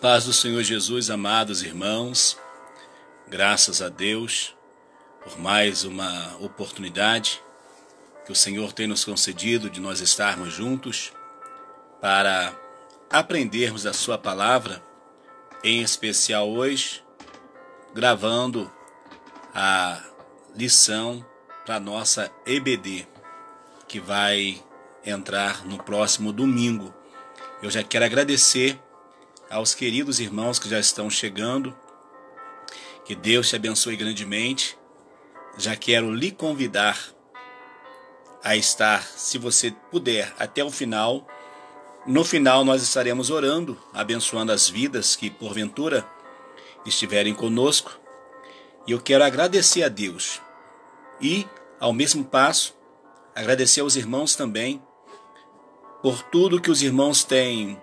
Paz do Senhor Jesus, amados irmãos, graças a Deus por mais uma oportunidade que o Senhor tem nos concedido de nós estarmos juntos para aprendermos a sua palavra, em especial hoje, gravando a lição para a nossa EBD, que vai entrar no próximo domingo. Eu já quero agradecer aos queridos irmãos que já estão chegando, que Deus te abençoe grandemente. Já quero lhe convidar a estar, se você puder, até o final. No final nós estaremos orando, abençoando as vidas que porventura estiverem conosco. E eu quero agradecer a Deus e, ao mesmo passo, agradecer aos irmãos também por tudo que os irmãos têm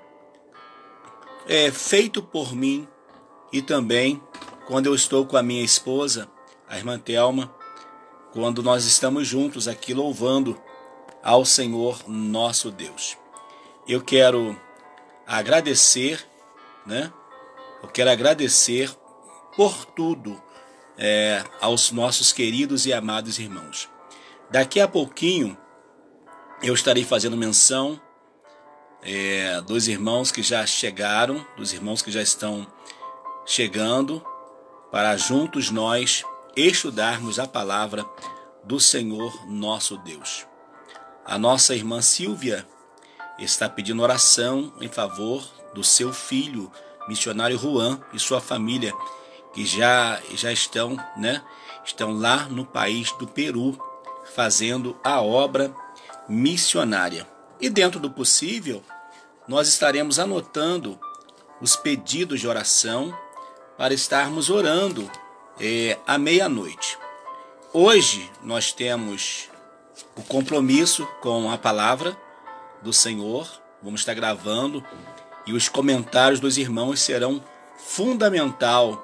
feito por mim, e também quando eu estou com a minha esposa, a irmã Thelma, quando nós estamos juntos aqui louvando ao Senhor nosso Deus. Eu quero agradecer, Eu quero agradecer por tudo aos nossos queridos e amados irmãos. Daqui a pouquinho eu estarei fazendo menção dos irmãos que já chegaram, dos irmãos que já estão chegando, para juntos nós estudarmos a palavra do Senhor nosso Deus. A nossa irmã Silvia está pedindo oração em favor do seu filho, missionário Juan, e sua família, que já estão, estão lá no país do Peru, fazendo a obra missionária. E dentro do possível, nós estaremos anotando os pedidos de oração para estarmos orando à meia-noite. Hoje nós temos o compromisso com a palavra do Senhor. Vamos estar gravando e os comentários dos irmãos serão fundamental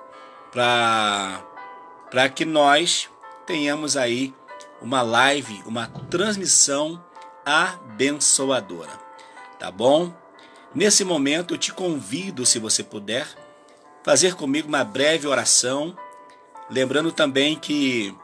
para que nós tenhamos aí uma live, uma transmissão abençoadora, tá bom? Nesse momento eu te convido, se você puder, fazer comigo uma breve oração, lembrando também que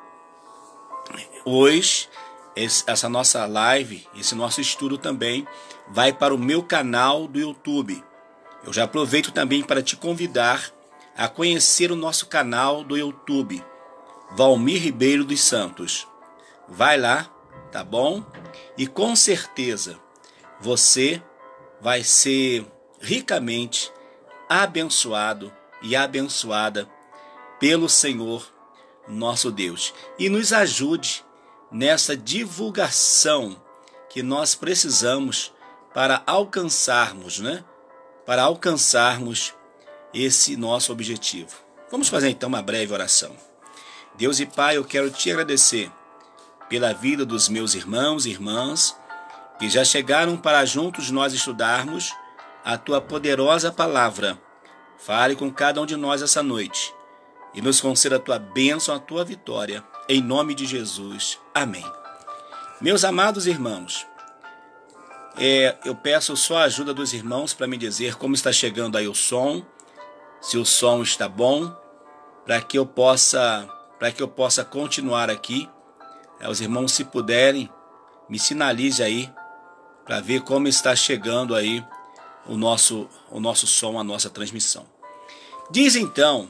hoje essa nossa live, esse nosso estudo também vai para o meu canal do YouTube. Eu já aproveito também para te convidar a conhecer o nosso canal do YouTube, Valmir Ribeiro dos Santos. Vai lá, tá bom? E com certeza você vai ser ricamente abençoado e abençoada pelo Senhor nosso Deus. E nos ajude nessa divulgação que nós precisamos para alcançarmos, Para alcançarmos esse nosso objetivo. Vamos fazer então uma breve oração. Deus e Pai, eu quero te agradecer pela vida dos meus irmãos e irmãs que já chegaram para juntos nós estudarmos a Tua poderosa palavra. Fale com cada um de nós essa noite e nos conceda a Tua bênção, a Tua vitória, em nome de Jesus. Amém. Meus amados irmãos, eu peço só a ajuda dos irmãos para me dizer como está chegando aí o som, se o som está bom, para que eu possa continuar aqui. Os irmãos, se puderem, me sinalize aí para ver como está chegando aí o nosso som, a nossa transmissão. Diz então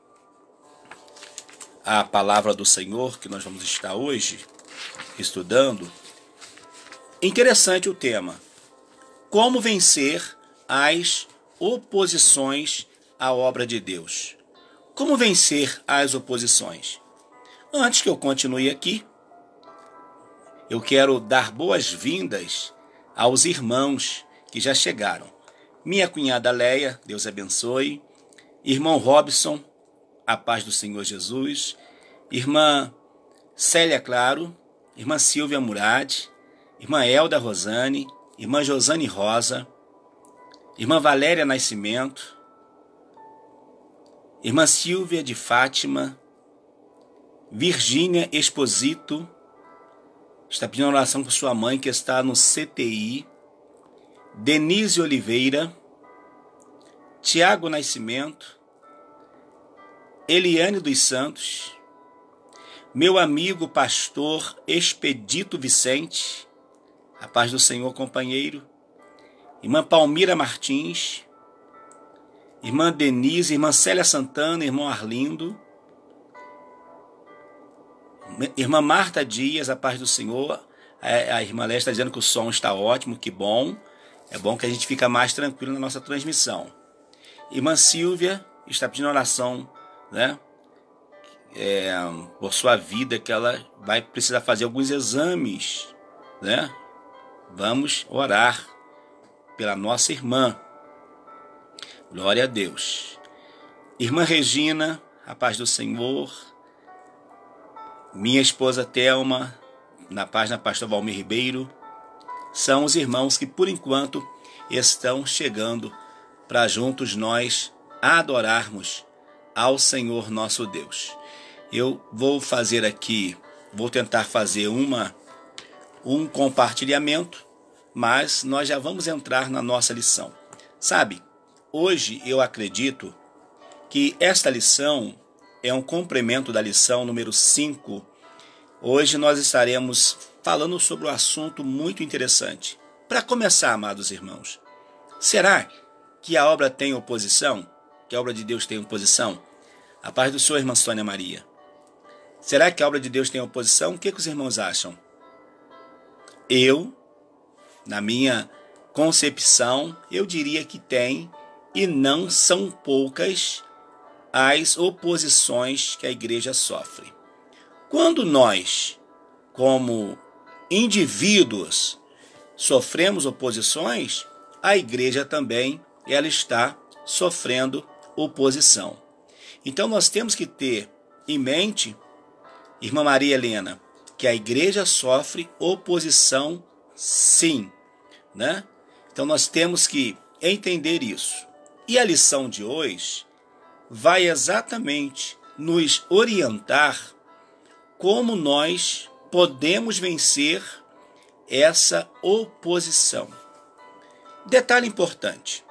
a palavra do Senhor que nós vamos estar hoje estudando. Interessante o tema: como vencer as oposições à obra de Deus. Como vencer as oposições? Antes que eu continue aqui, eu quero dar boas-vindas aos irmãos que já chegaram. Minha cunhada Leia, Deus abençoe. Irmão Robson, a paz do Senhor Jesus. Irmã Célia Claro. Irmã Silvia Murad. Irmã Elda Rosane. Irmã Josane Rosa. Irmã Valéria Nascimento. Irmã Silvia de Fátima. Virgínia Exposito. Está pedindo oração por sua mãe que está no CTI. Denise Oliveira, Tiago Nascimento, Eliane dos Santos, meu amigo pastor Expedito Vicente, a paz do Senhor, companheiro, irmã Palmira Martins, irmã Denise, irmã Célia Santana, irmão Arlindo, irmã Marta Dias, a paz do Senhor. A irmã Léa está dizendo que o som está ótimo, que bom. É bom que a gente fica mais tranquilo na nossa transmissão. Irmã Silvia está pedindo oração, né? Por sua vida, que ela vai precisar fazer alguns exames, né? Vamos orar pela nossa irmã. Glória a Deus. Irmã Regina, a paz do Senhor. Minha esposa Thelma, na página Pastor Valmir Ribeiro, são os irmãos que por enquanto estão chegando para juntos nós adorarmos ao Senhor nosso Deus. Eu vou fazer aqui, vou tentar fazer um compartilhamento, mas nós já vamos entrar na nossa lição. Sabe, hoje eu acredito que esta lição é um complemento da lição número 5. Hoje nós estaremos falando sobre um assunto muito interessante. Para começar, amados irmãos, será que a obra tem oposição? Que a obra de Deus tem oposição? A paz do Senhor, irmã Sônia Maria. Será que a obra de Deus tem oposição? O que os irmãos acham? Eu, na minha concepção, eu diria que tem, e não são poucas as oposições que a igreja sofre. Quando nós, como indivíduos, sofremos oposições, a igreja também ela está sofrendo oposição. Então nós temos que ter em mente, irmã Maria Helena, que a igreja sofre oposição sim, né? Então nós temos que entender isso. E a lição de hoje vai exatamente nos orientar como nós podemos vencer essa oposição. Detalhe importante.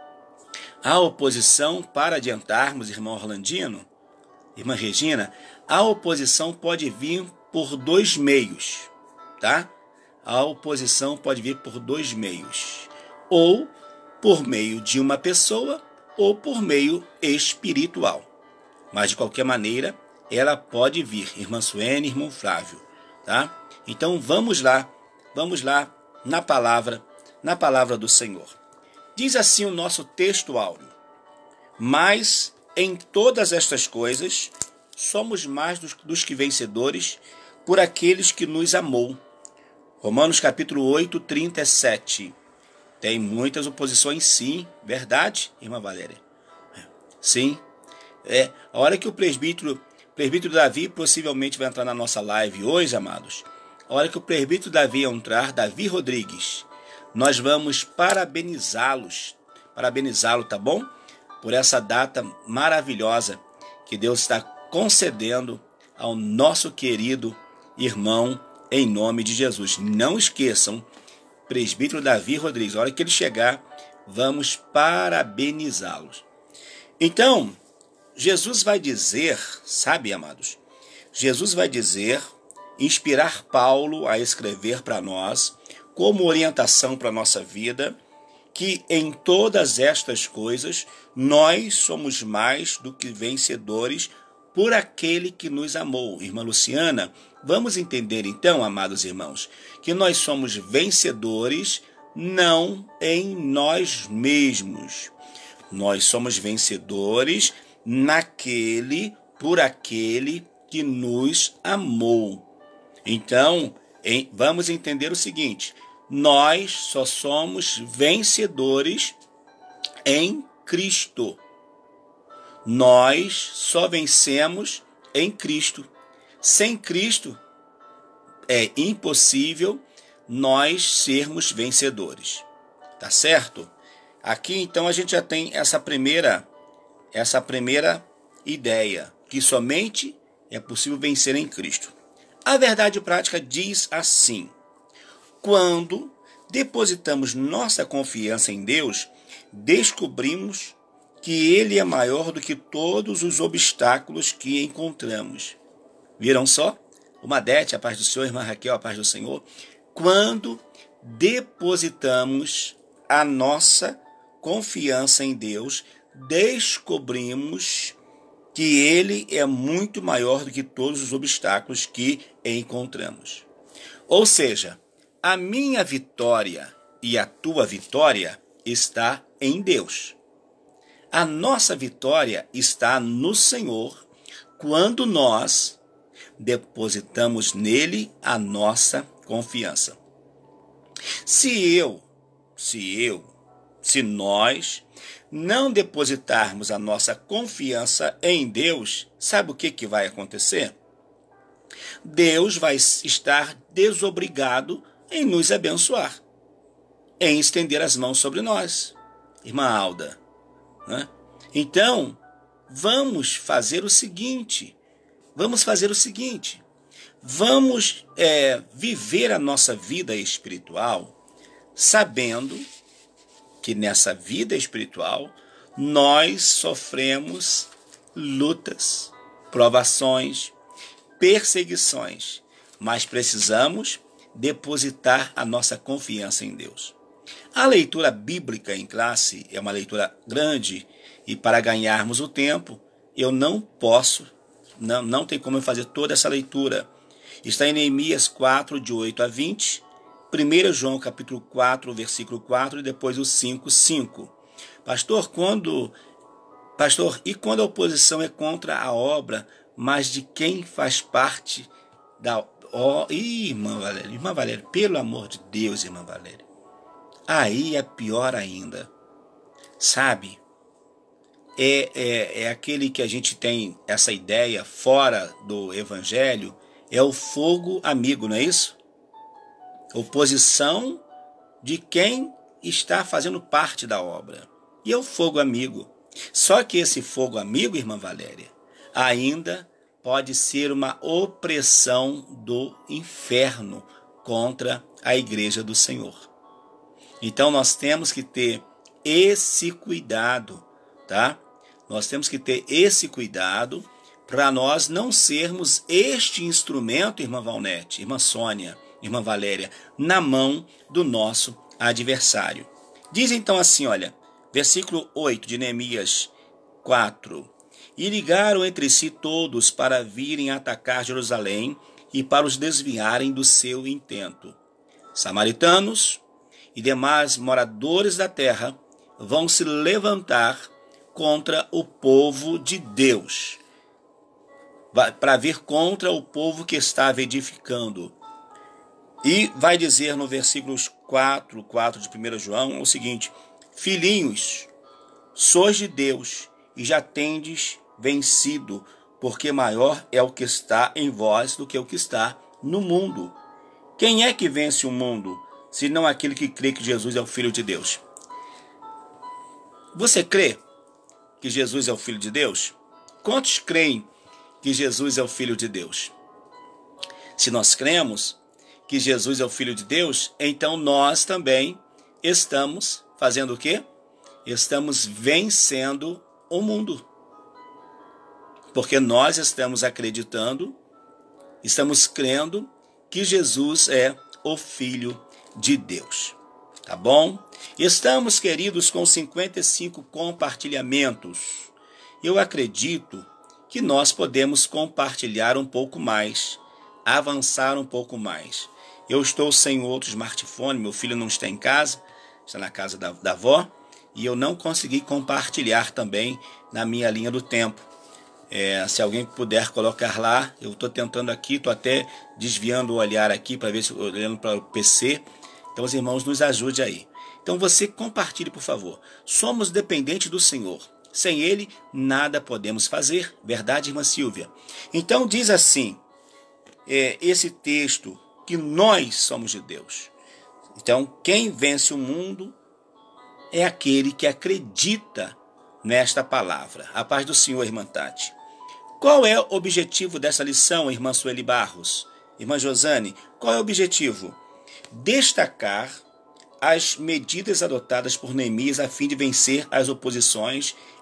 A oposição, para adiantarmos, irmão Orlandino, irmã Regina, a oposição pode vir por dois meios, tá? A oposição pode vir por dois meios. Ou por meio de uma pessoa, ou por meio espiritual. Mas, de qualquer maneira, ela pode vir, irmã Suene, irmão Flávio, tá? Então vamos lá na palavra do Senhor. Diz assim o nosso texto áureo: mas em todas estas coisas somos mais dos que vencedores por aqueles que nos amou. Romanos capítulo 8, 37. Tem muitas oposições, sim, verdade, irmã Valéria? Sim. A hora que o presbítero Davi possivelmente vai entrar na nossa live hoje, amados. A hora que o presbítero Davi entrar, Davi Rodrigues, nós vamos parabenizá-lo, tá bom? Por essa data maravilhosa que Deus está concedendo ao nosso querido irmão, em nome de Jesus. Não esqueçam, presbítero Davi Rodrigues, a hora que ele chegar, vamos parabenizá-los. Então, Jesus vai dizer, sabe, amados? Jesus vai dizer, inspirar Paulo a escrever para nós, como orientação para a nossa vida, que em todas estas coisas nós somos mais do que vencedores por aquele que nos amou. Irmã Luciana, vamos entender então, amados irmãos, que nós somos vencedores não em nós mesmos. Nós somos vencedores por aquele que nos amou. Então, vamos entender o seguinte: nós só somos vencedores em Cristo. Nós só vencemos em Cristo. Sem Cristo é impossível nós sermos vencedores. Tá certo? Aqui então a gente já tem essa primeira ideia, que somente é possível vencer em Cristo. A verdade prática diz assim: quando depositamos nossa confiança em Deus, descobrimos que ele é maior do que todos os obstáculos que encontramos. Viram só? Irmã Dete, a paz do Senhor, irmã Raquel, a paz do Senhor. Quando depositamos a nossa confiança em Deus, descobrimos que ele é muito maior do que todos os obstáculos que encontramos. Ou seja, a minha vitória e a tua vitória está em Deus. A nossa vitória está no Senhor quando nós depositamos nele a nossa confiança. Se nós não depositarmos a nossa confiança em Deus, sabe o que vai acontecer? Deus vai estar desobrigado em nos abençoar, em estender as mãos sobre nós. Irmã Alda, né? Então, vamos fazer o seguinte, vamos viver a nossa vida espiritual sabendo que nessa vida espiritual nós sofremos lutas, provações, perseguições, mas precisamos depositar a nossa confiança em Deus. A leitura bíblica em classe é uma leitura grande e para ganharmos o tempo, eu não tem como eu fazer toda essa leitura. Está em Neemias 4, de 8 a 20, 1 João capítulo 4, versículo 4 e depois o 5, 5. Pastor, e quando a oposição é contra a obra, mas de quem faz parte da... irmã Valéria, pelo amor de Deus, irmã Valéria. Aí é pior ainda. Sabe? É aquele que a gente tem essa ideia fora do evangelho, é o fogo amigo, não é isso? Oposição de quem está fazendo parte da obra. E é o fogo amigo. Só que esse fogo amigo, irmã Valéria, ainda pode ser uma opressão do inferno contra a igreja do Senhor. Então nós temos que ter esse cuidado, tá? Nós temos que ter esse cuidado para nós não sermos este instrumento, irmã Valnete, irmã Sônia, irmã Valéria, na mão do nosso adversário. Diz então assim, olha, versículo 8 de Neemias 4. E ligaram entre si todos para virem atacar Jerusalém e para os desviarem do seu intento. Samaritanos e demais moradores da terra vão se levantar contra o povo de Deus, para vir contra o povo que estava edificando. E vai dizer no versículos 4 de 1 João o seguinte: filhinhos, sois de Deus e já tendes vencido, porque maior é o que está em vós do que o que está no mundo. Quem é que vence o mundo, senão aquele que crê que Jesus é o Filho de Deus? Você crê que Jesus é o Filho de Deus? Quantos creem que Jesus é o Filho de Deus? Se nós cremos que Jesus é o Filho de Deus, então nós também estamos fazendo o quê? Estamos vencendo o mundo. Porque nós estamos acreditando, estamos crendo que Jesus é o Filho de Deus. Tá bom? Estamos, queridos, com 55 compartilhamentos. Eu acredito que nós podemos compartilhar um pouco mais, avançar um pouco mais. Eu estou sem outro smartphone, meu filho não está em casa, está na casa da avó, e eu não consegui compartilhar também na minha linha do tempo. Se alguém puder colocar lá, eu estou tentando aqui, estou até desviando o olhar aqui para ver se olhando para o PC. Então os irmãos nos ajudem aí. Então você compartilhe, por favor. Somos dependentes do Senhor. Sem Ele nada podemos fazer. Verdade, irmã Silvia? Então diz assim, esse texto, que nós somos de Deus. Então quem vence o mundo é aquele que acredita nesta palavra. A paz do Senhor, irmã Tati. Qual é o objetivo dessa lição, irmã Sueli Barros? Irmã Josane, qual é o objetivo? Destacar as medidas adotadas por Neemias a fim de vencer as oposições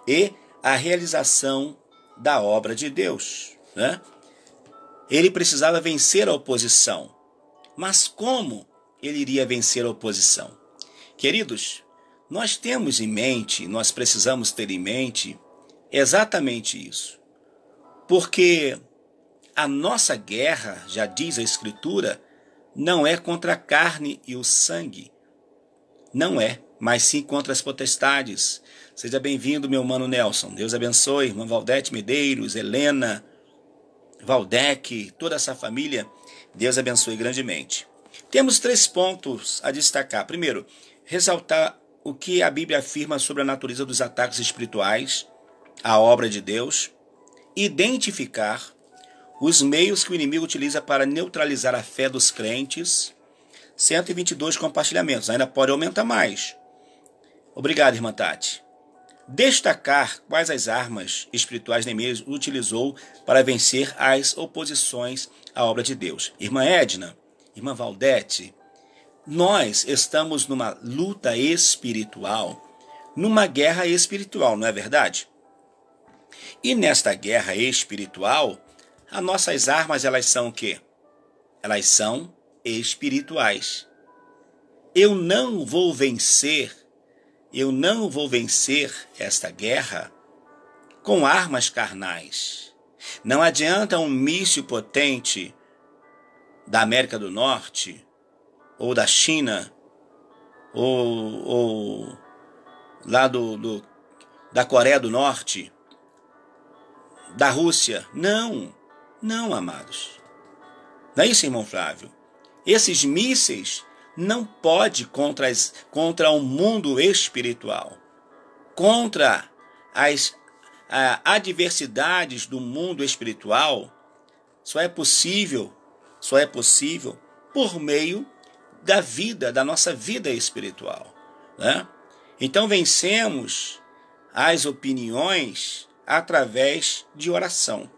e a realização da obra de Deus, né? Ele precisava vencer a oposição. Mas como ele iria vencer a oposição? Queridos, nós temos em mente, nós precisamos ter em mente exatamente isso. Porque a nossa guerra, já diz a Escritura, não é contra a carne e o sangue. Não é, mas sim contra as potestades. Seja bem-vindo, meu mano Nelson. Deus abençoe, irmã Valdete Medeiros, Helena, Valdec, toda essa família. Deus abençoe grandemente. Temos 3 pontos a destacar. Primeiro, ressaltar o que a Bíblia afirma sobre a natureza dos ataques espirituais, a obra de Deus, identificar os meios que o inimigo utiliza para neutralizar a fé dos crentes. 122 compartilhamentos, ainda pode aumentar mais. Obrigado, irmã Tati. Destacar quais as armas espirituais Neemias utilizou para vencer as oposições à obra de Deus. Irmã Edna, irmã Valdete, nós estamos numa luta espiritual, numa guerra espiritual, não é verdade? E nesta guerra espiritual, as nossas armas, elas são o quê? Elas são espirituais. Eu não vou vencer esta guerra com armas carnais. Não adianta um míssil potente da América do Norte, ou da China, ou lá da Coreia do Norte, da Rússia. Não, amados. Não é isso, irmão Flávio? Esses mísseis não podem contra o mundo espiritual, contra as adversidades do mundo espiritual. Só é possível por meio da nossa vida espiritual, né? Então vencemos as opiniões através de oração.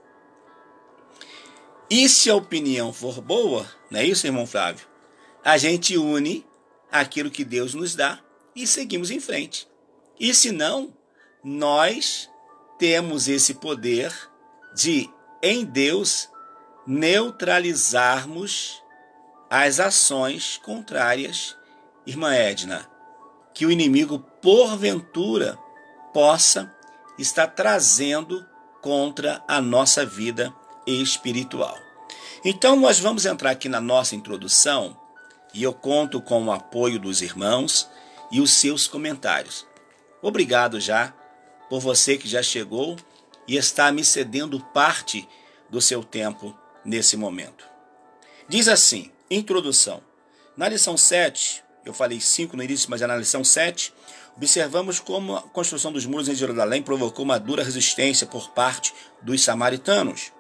E se a opinião for boa, não é isso, irmão Flávio? A gente une aquilo que Deus nos dá e seguimos em frente. E se não, nós temos esse poder de, em Deus, neutralizarmos as ações contrárias, irmã Edna, que o inimigo, porventura, possa estar trazendo contra a nossa vida espiritual. Então nós vamos entrar aqui na nossa introdução e eu conto com o apoio dos irmãos e os seus comentários. Obrigado já por você que já chegou e está me cedendo parte do seu tempo nesse momento. Diz assim, introdução. Na lição 7, eu falei 5 no início, mas é na lição 7, observamos como a construção dos muros em Jerusalém provocou uma dura resistência por parte dos samaritanos.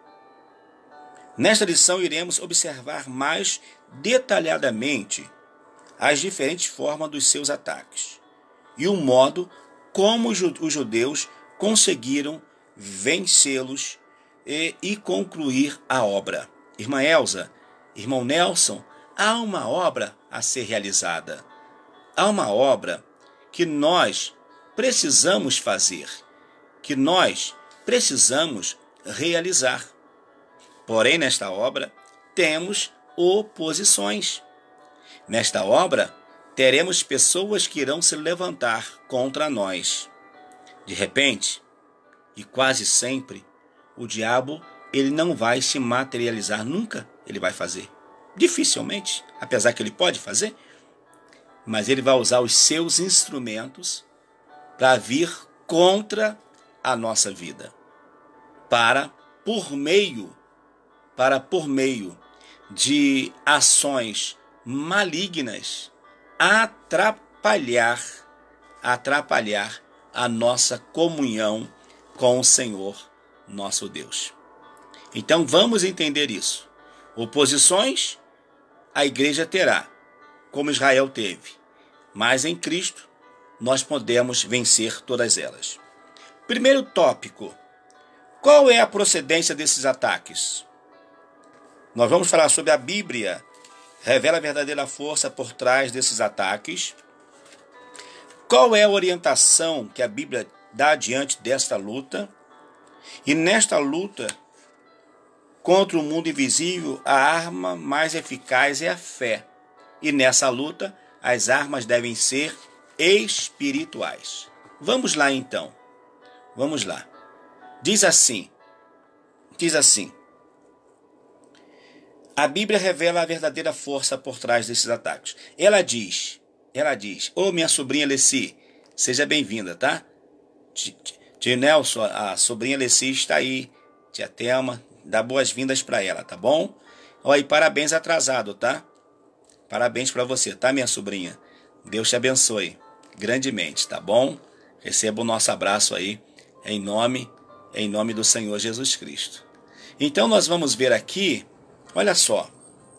Nesta lição, iremos observar mais detalhadamente as diferentes formas dos seus ataques e o modo como os judeus conseguiram vencê-los e concluir a obra. Irmã Elza, irmão Nelson, há uma obra a ser realizada. Há uma obra que nós precisamos fazer, que nós precisamos realizar. Porém, nesta obra, temos oposições. Nesta obra, teremos pessoas que irão se levantar contra nós. De repente, e quase sempre, o diabo ele não vai se materializar nunca, ele vai fazer. Dificilmente, apesar que ele pode fazer, mas ele vai usar os seus instrumentos para vir contra a nossa vida, para por meio de ações malignas atrapalhar a nossa comunhão com o Senhor nosso Deus. Então vamos entender isso. Oposições a igreja terá, como Israel teve, mas em Cristo nós podemos vencer todas elas. Primeiro tópico: qual é a procedência desses ataques? Nós vamos falar sobre a Bíblia, revela a verdadeira força por trás desses ataques. Qual é a orientação que a Bíblia dá diante desta luta. E nesta luta contra o mundo invisível, a arma mais eficaz é a fé. E nessa luta, as armas devem ser espirituais. Vamos lá então. Vamos lá. Diz assim. A Bíblia revela a verdadeira força por trás desses ataques. Ela diz, ô minha sobrinha Leci, seja bem-vinda, tá? Tio Nelson, a sobrinha Leci está aí. Tia Thelma, dá boas-vindas para ela, tá bom? Ó, e parabéns atrasado, tá? Parabéns para você, tá, minha sobrinha? Deus te abençoe grandemente, tá bom? Receba o nosso abraço aí, em nome do Senhor Jesus Cristo. Então nós vamos ver aqui, olha só.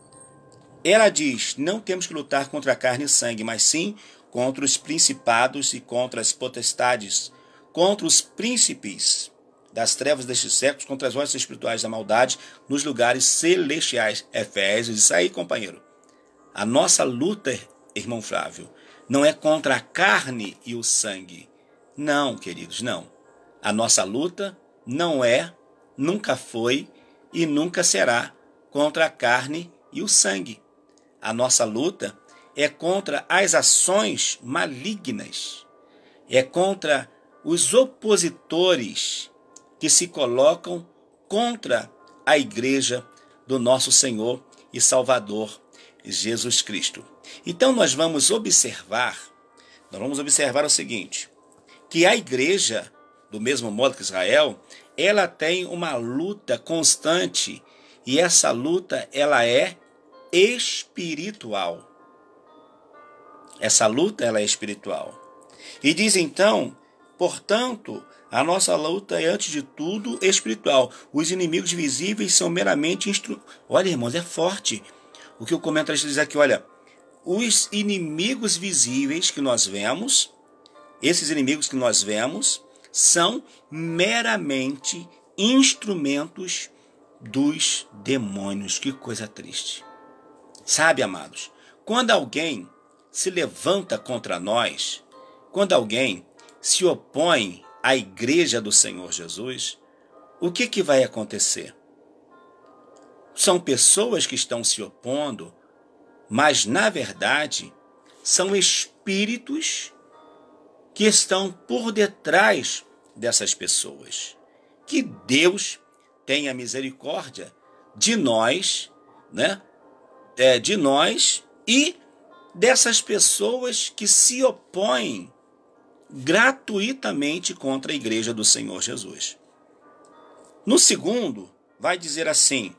Ela diz, não temos que lutar contra a carne e sangue, mas sim contra os principados e contra as potestades, contra os príncipes das trevas deste século, contra as hostes espirituais da maldade nos lugares celestiais. Efésios, isso aí, companheiro. A nossa luta, irmão Flávio, não é contra a carne e o sangue. Não, queridos, não. A nossa luta não é, nunca foi e nunca será contra a carne e o sangue. A nossa luta é contra as ações malignas. É contra os opositores que se colocam contra a igreja do nosso Senhor e Salvador Jesus Cristo. Então nós vamos observar o seguinte, que a igreja, do mesmo modo que Israel, ela tem uma luta constante e essa luta ela é espiritual. Essa luta ela é espiritual. E diz então, portanto, a nossa luta é antes de tudo espiritual. Os inimigos visíveis são meramente Olha, irmãos, é forte. O que o comentarista diz aqui, olha, os inimigos visíveis que nós vemos, esses inimigos que nós vemos, são meramente instrumentos dos demônios. Que coisa triste. Sabe, amados, quando alguém se levanta contra nós, quando alguém se opõe à igreja do Senhor Jesus, o que vai acontecer? São pessoas que estão se opondo, mas na verdade são espíritos que estão por detrás dessas pessoas. Que Deus tenha misericórdia de nós, né? De nós e dessas pessoas que se opõem gratuitamente contra a igreja do Senhor Jesus. No segundo, vai dizer assim,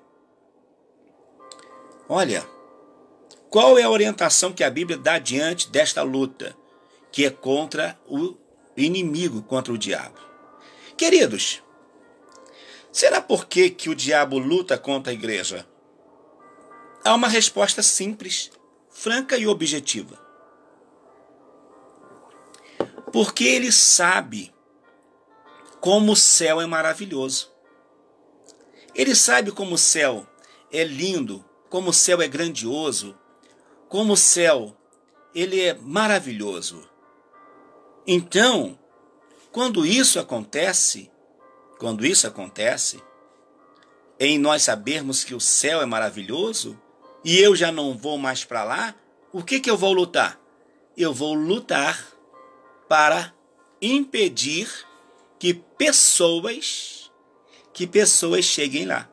olha, qual é a orientação que a Bíblia dá diante desta luta, que é contra o inimigo, contra o diabo? Queridos, será por que o diabo luta contra a igreja? Há uma resposta simples, franca e objetiva. Porque ele sabe como o céu é maravilhoso. Ele sabe como o céu é lindo, como o céu é grandioso, como o céu ele é maravilhoso. Então, quando isso acontece, em nós sabermos que o céu é maravilhoso, e eu já não vou mais para lá, o que eu vou lutar? Eu vou lutar para impedir que pessoas cheguem lá.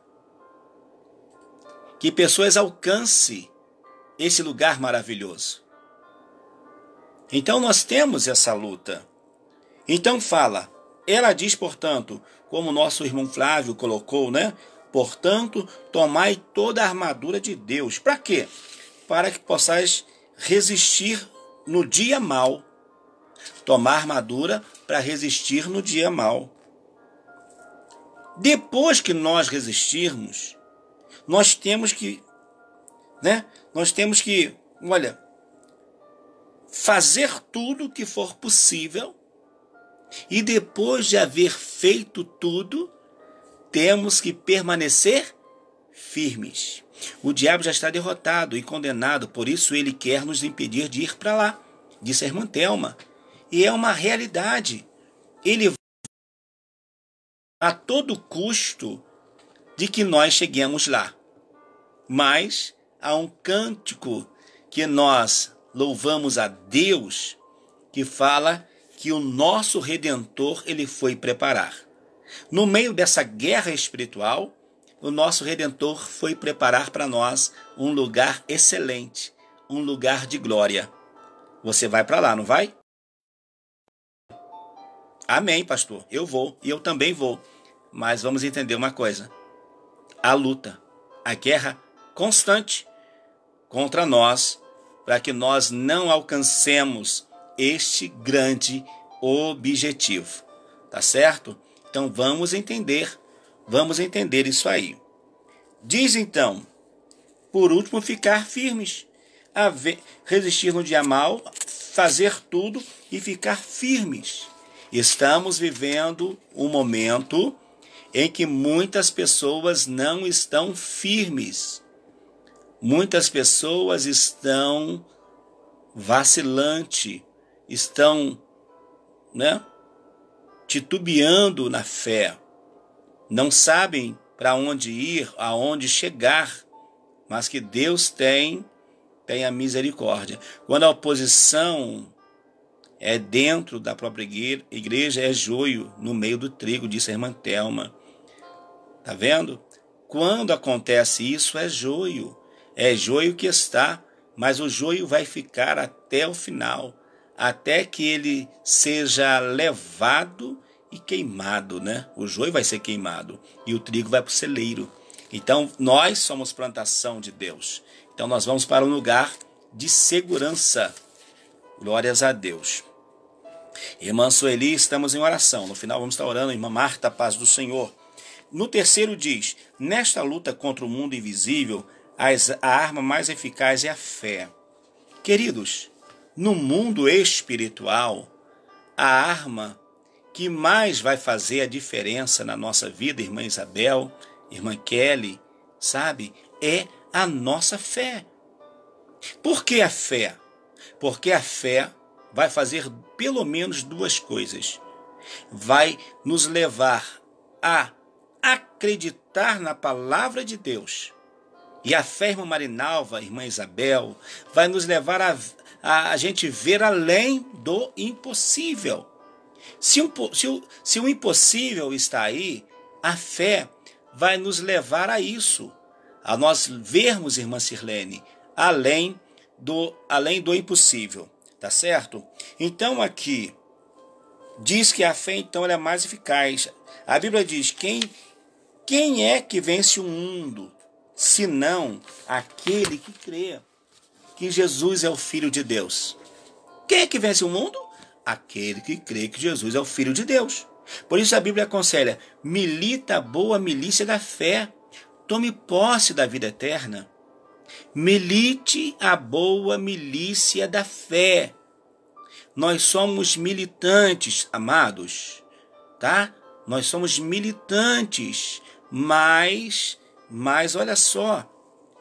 Que pessoas alcancem esse lugar maravilhoso. Então nós temos essa luta. Então ela diz, portanto, como o nosso irmão Flávio colocou, né? Portanto, tomai toda a armadura de Deus. Para quê? Para que possais resistir no dia mau. Tomar armadura para resistir no dia mau. Depois que nós resistirmos, nós temos que, fazer tudo o que for possível. E depois de haver feito tudo, temos que permanecer firmes. O diabo já está derrotado e condenado, por isso ele quer nos impedir de ir para lá, disse a irmã Thelma. E é uma realidade. ele a todo custo de que nós cheguemos lá. Mas há um cântico que nós louvamos a Deus que fala que o nosso Redentor ele foi preparar. No meio dessa guerra espiritual, o nosso Redentor foi preparar para nós um lugar excelente, um lugar de glória. Você vai para lá, não vai? Amém, pastor. Eu vou e eu também vou. Mas vamos entender uma coisa. A luta, a guerra constante contra nós, para que nós não alcancemos este grande objetivo. Tá certo? Então vamos entender isso aí. Diz então, por último, ficar firmes, resistir no dia mal, fazer tudo e ficar firmes. Estamos vivendo um momento em que muitas pessoas não estão firmes. Muitas pessoas estão vacilantes, estão, titubeando na fé. Não sabem para onde ir, aonde chegar, mas que Deus tem a misericórdia. Quando a oposição é dentro da própria igreja, é joio no meio do trigo, disse a irmã Thelma. Tá vendo? Quando acontece isso, é joio que está, mas o joio vai ficar até o final, até que ele seja levado e queimado, né? O joio vai ser queimado e o trigo vai para o celeiro. Então, nós somos plantação de Deus. Então, nós vamos para um lugar de segurança. Glórias a Deus. Irmã Sueli, estamos em oração. No final, vamos estar orando. Irmã Marta, paz do Senhor. No terceiro diz, nesta luta contra o mundo invisível, a arma mais eficaz é a fé. Queridos, no mundo espiritual, a arma que mais vai fazer a diferença na nossa vida, irmã Isabel, irmã Kelly, sabe, é a nossa fé. Por que a fé? Porque a fé vai fazer pelo menos duas coisas. Vai nos levar a acreditar na palavra de Deus. E a fé, irmã Marinalva, irmã Isabel, vai nos levar a gente ver além do impossível. Se o impossível está aí, a fé vai nos levar a isso. A nós vermos, irmã Sirlene, além do impossível. Tá certo? Então aqui, diz que a fé então ela é mais eficaz. A Bíblia diz, quem é que vence o mundo, senão aquele que crê que Jesus é o Filho de Deus? Quem é que vence o mundo? Aquele que crê que Jesus é o Filho de Deus. Por isso a Bíblia aconselha, milita a boa milícia da fé, tome posse da vida eterna. Milite a boa milícia da fé. Nós somos militantes, amados, tá? Nós somos militantes, mas olha só,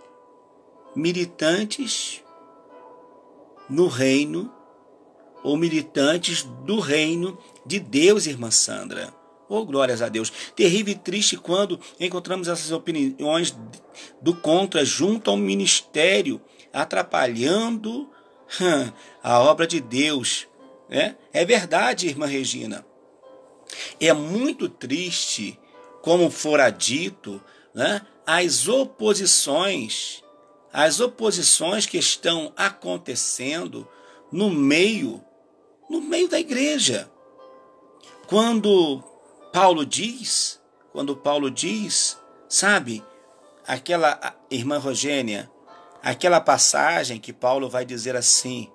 militantes no reino, ou militantes do reino de Deus, irmã Sandra. Oh, glórias a Deus. Terrível e triste quando encontramos essas opiniões do contra junto ao ministério, atrapalhando a obra de Deus. É verdade, irmã Regina. É muito triste, como fora dito, as oposições que estão acontecendo no meio da igreja. Quando Paulo diz, sabe, aquela irmã Rogênia, aquela passagem que Paulo vai dizer assim,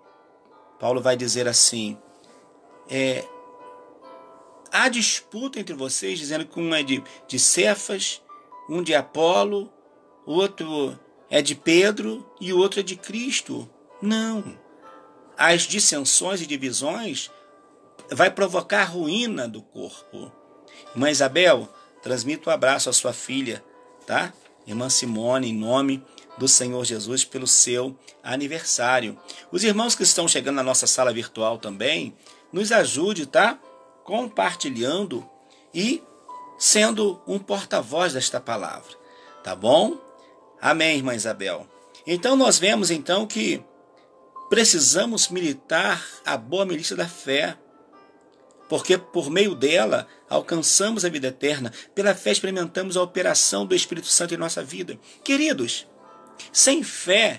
há disputa entre vocês, dizendo que um é de Cefas, um de Apolo, outro é de Pedro e o outro é de Cristo. Não. As dissensões e divisões vai provocar a ruína do corpo. Irmã Isabel, transmito um abraço à sua filha, tá? Irmã Simone, em nome do Senhor Jesus, pelo seu aniversário. Os irmãos que estão chegando na nossa sala virtual também, nos ajude, tá? compartilhando e sendo um porta-voz desta palavra. Tá bom? Amém, irmã Isabel. Então nós vemos então que precisamos militar a boa milícia da fé, porque por meio dela alcançamos a vida eterna. Pela fé experimentamos a operação do Espírito Santo em nossa vida. Queridos, sem fé,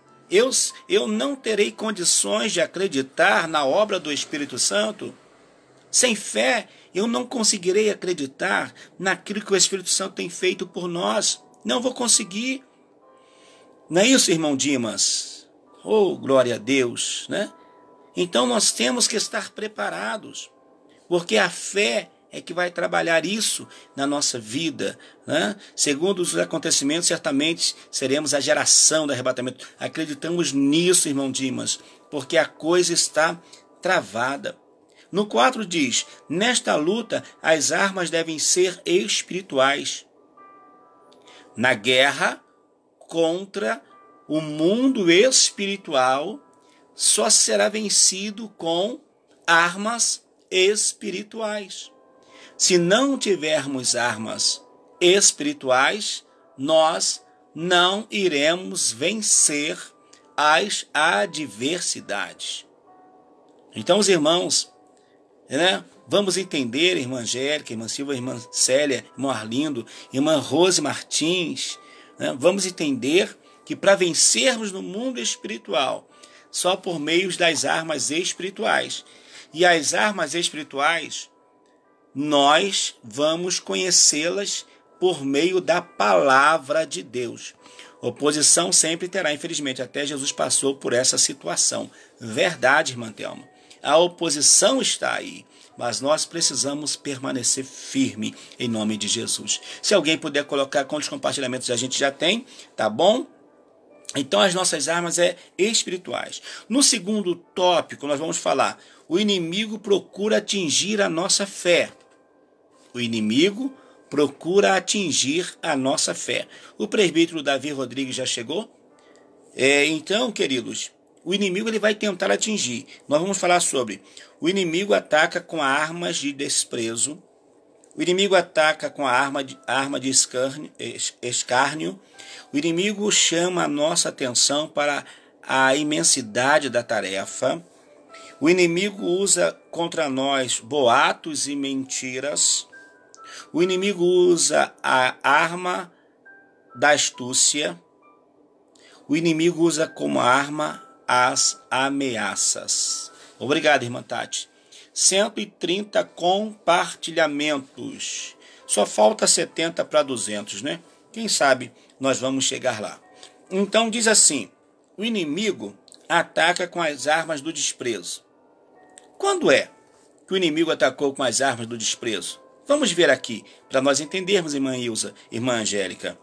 eu não terei condições de acreditar na obra do Espírito Santo. Sem fé, eu não conseguirei acreditar naquilo que o Espírito Santo tem feito por nós. Não vou conseguir. Não é isso, irmão Dimas? Oh, glória a Deus, né? Então nós temos que estar preparados, porque a fé é que vai trabalhar isso na nossa vida, né? Segundo os acontecimentos, certamente seremos a geração do arrebatamento. Acreditamos nisso, irmão Dimas, porque a coisa está travada. No 4 diz: nesta luta as armas devem ser espirituais. Na guerra contra o mundo espiritual, só será vencido com armas espirituais. Se não tivermos armas espirituais, nós não iremos vencer as adversidades. Então, os irmãos, né, vamos entender, irmã Angélica, irmã Silva, irmã Célia, irmão Arlindo, irmã Rose Martins, né, vamos entender que para vencermos no mundo espiritual, só por meio das armas espirituais. E as armas espirituais, nós vamos conhecê-las por meio da palavra de Deus. Oposição sempre terá, infelizmente, até Jesus passou por essa situação. Verdade, irmã Thelma. A oposição está aí, mas nós precisamos permanecer firme em nome de Jesus. Se alguém puder colocar quantos compartilhamentos a gente já tem, tá bom? Então as nossas armas espirituais. No segundo tópico nós vamos falar: o inimigo procura atingir a nossa fé. O inimigo procura atingir a nossa fé. O presbítero Davi Rodrigues já chegou? Então, queridos, o inimigo ele vai tentar atingir. Nós vamos falar sobre: o inimigo ataca com armas de desprezo. O inimigo ataca com a arma de escárnio. O inimigo chama a nossa atenção para a imensidade da tarefa. O inimigo usa contra nós boatos e mentiras. O inimigo usa a arma da astúcia. O inimigo usa como arma as ameaças. Obrigado, irmã Tati. 130 compartilhamentos. Só falta 70 para 200, né? Quem sabe nós vamos chegar lá. Então diz assim: o inimigo ataca com as armas do desprezo. Quando é que o inimigo atacou com as armas do desprezo? Vamos ver aqui, para nós entendermos, irmã Ilza, irmã Angélica.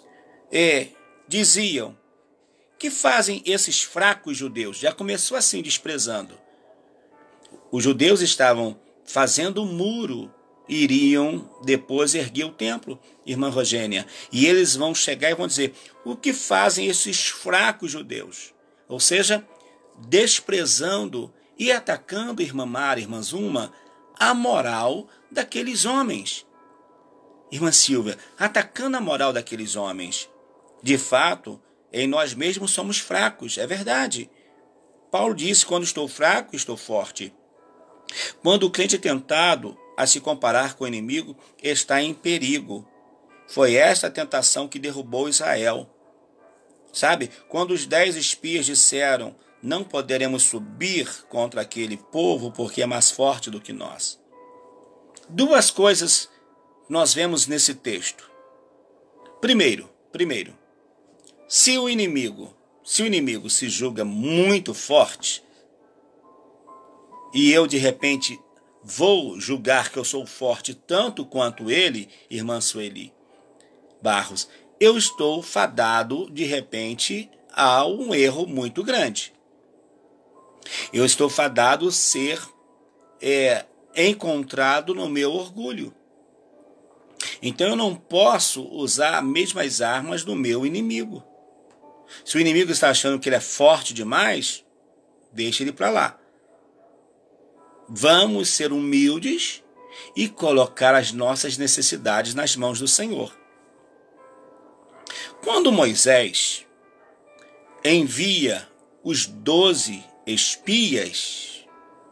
Diziam: que fazem esses fracos judeus? Já começou assim, desprezando. Os judeus estavam fazendo um muro, iriam depois erguer o templo, irmã Rogênia. E eles vão chegar e vão dizer: o que fazem esses fracos judeus? Ou seja, desprezando e atacando, irmã Mara, irmã Zuma, a moral daqueles homens. Irmã Silvia, atacando a moral daqueles homens. De fato, em nós mesmos somos fracos, é verdade. Paulo disse: quando estou fraco, estou forte. Quando o crente é tentado a se comparar com o inimigo, está em perigo. Foi esta a tentação que derrubou Israel. Sabe, quando os 10 espias disseram: não poderemos subir contra aquele povo porque é mais forte do que nós. Duas coisas nós vemos nesse texto. Primeiro, se o inimigo se julga muito forte, e eu de repente vou julgar que eu sou forte tanto quanto ele, irmã Sueli Barros, eu estou fadado de repente a um erro muito grande. Eu estou fadado a ser encontrado no meu orgulho. Então eu não posso usar as mesmas armas do meu inimigo. Se o inimigo está achando que ele é forte demais, deixa ele para lá. Vamos ser humildes e colocar as nossas necessidades nas mãos do Senhor. Quando Moisés envia os 12 espias,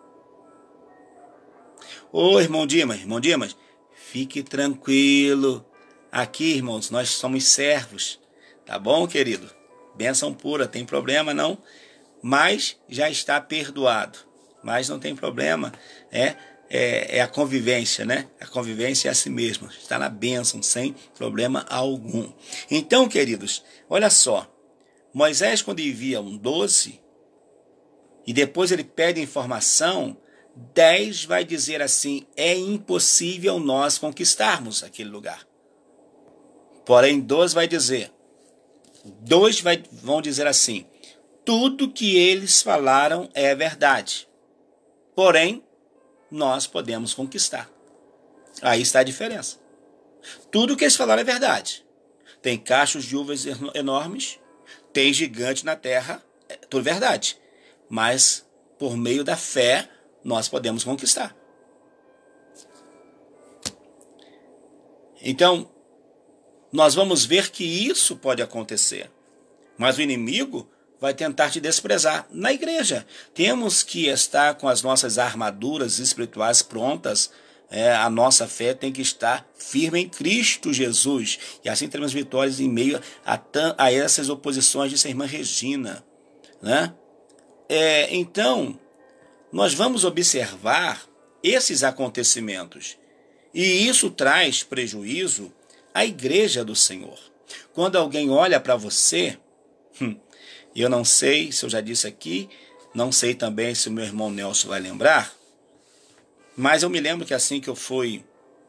irmão Dimas, fique tranquilo. Aqui, irmãos, nós somos servos. Tá bom, querido? Bênção pura, tem problema não? Mas já está perdoado. Mas não tem problema. É a convivência, né? A convivência é assim mesmo. Está na bênção, sem problema algum. Então, queridos, olha só. Moisés, quando envia 12, e depois ele pede informação, 10 vai dizer assim: é impossível nós conquistarmos aquele lugar. Porém, 2 vai dizer, vão dizer assim: tudo que eles falaram é verdade. Porém, nós podemos conquistar. Aí está a diferença. Tudo que eles falaram é verdade. Tem cachos de uvas enormes, tem gigante na terra, é tudo verdade. Mas, por meio da fé, nós podemos conquistar. Então, nós vamos ver que isso pode acontecer. Mas o inimigo vai tentar te desprezar. Na igreja, temos que estar com as nossas armaduras espirituais prontas. A nossa fé tem que estar firme em Cristo Jesus. E assim teremos vitórias em meio a essas oposições, disse a irmã Regina. Né? Então, nós vamos observar esses acontecimentos. E isso traz prejuízo à igreja do Senhor. Quando alguém olha para você, eu não sei se eu já disse aqui, não sei também se o meu irmão Nelson vai lembrar, mas eu me lembro que assim que eu fui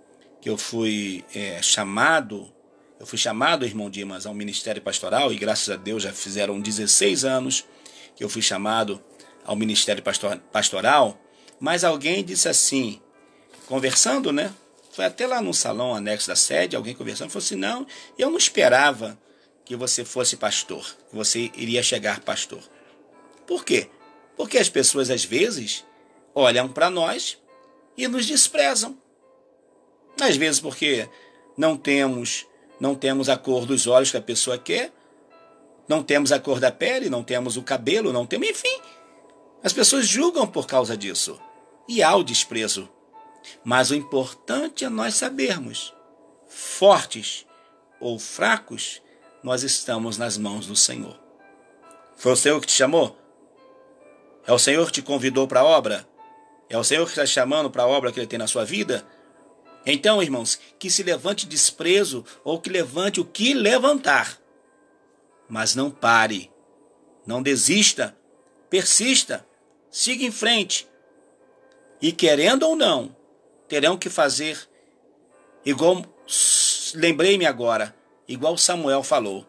chamado, irmão Dimas, ao ministério pastoral, e graças a Deus já fizeram 16 anos que eu fui chamado ao ministério pastoral, mas alguém disse assim, conversando, né? Foi até lá no salão anexo da sede, alguém conversando, falou assim: não, eu não esperava que você fosse pastor, que você iria chegar pastor. Por quê? Porque as pessoas às vezes olham para nós e nos desprezam. Às vezes porque não temos a cor dos olhos que a pessoa quer, não temos a cor da pele, não temos o cabelo, não temos, enfim. As pessoas julgam por causa disso. E há o desprezo. Mas o importante é nós sabermos, fortes ou fracos, nós estamos nas mãos do Senhor. Foi o Senhor que te chamou? É o Senhor que te convidou para a obra? É o Senhor que está te chamando para a obra que Ele tem na sua vida? Então, irmãos, que se levante desprezo ou que levante o que levantar. Mas não pare, não desista, persista, siga em frente. E querendo ou não, terão que fazer igual, lembrei-me agora, igual Samuel falou.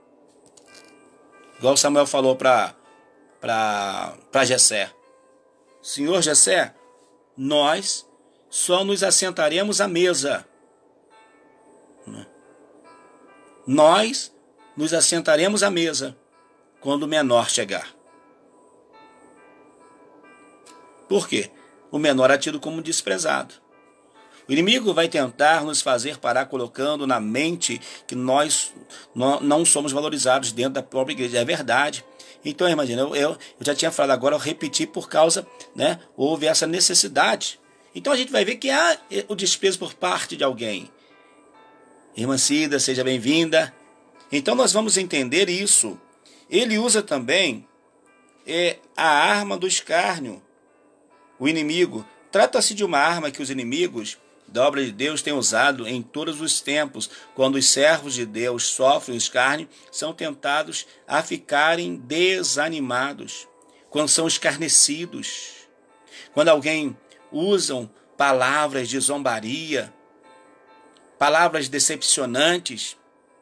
Igual Samuel falou para Jessé: Senhor Jessé, nós só nos assentaremos à mesa. Nós nos assentaremos à mesa quando o menor chegar. Por quê? O menor é tido como desprezado. O inimigo vai tentar nos fazer parar colocando na mente que nós não somos valorizados dentro da própria igreja. É verdade. Então, imagina, eu já tinha falado agora, eu repeti por causa, né? Houve essa necessidade. Então a gente vai ver que há o desprezo por parte de alguém. Irmã Cida, seja bem-vinda. Então nós vamos entender isso. Ele usa também a arma do escárnio. O inimigo. Trata-se de uma arma que os inimigos da obra de Deus têm usado em todos os tempos, quando os servos de Deus sofrem escárnio, são tentados a ficarem desanimados, quando são escarnecidos, quando alguém usam palavras de zombaria, palavras decepcionantes.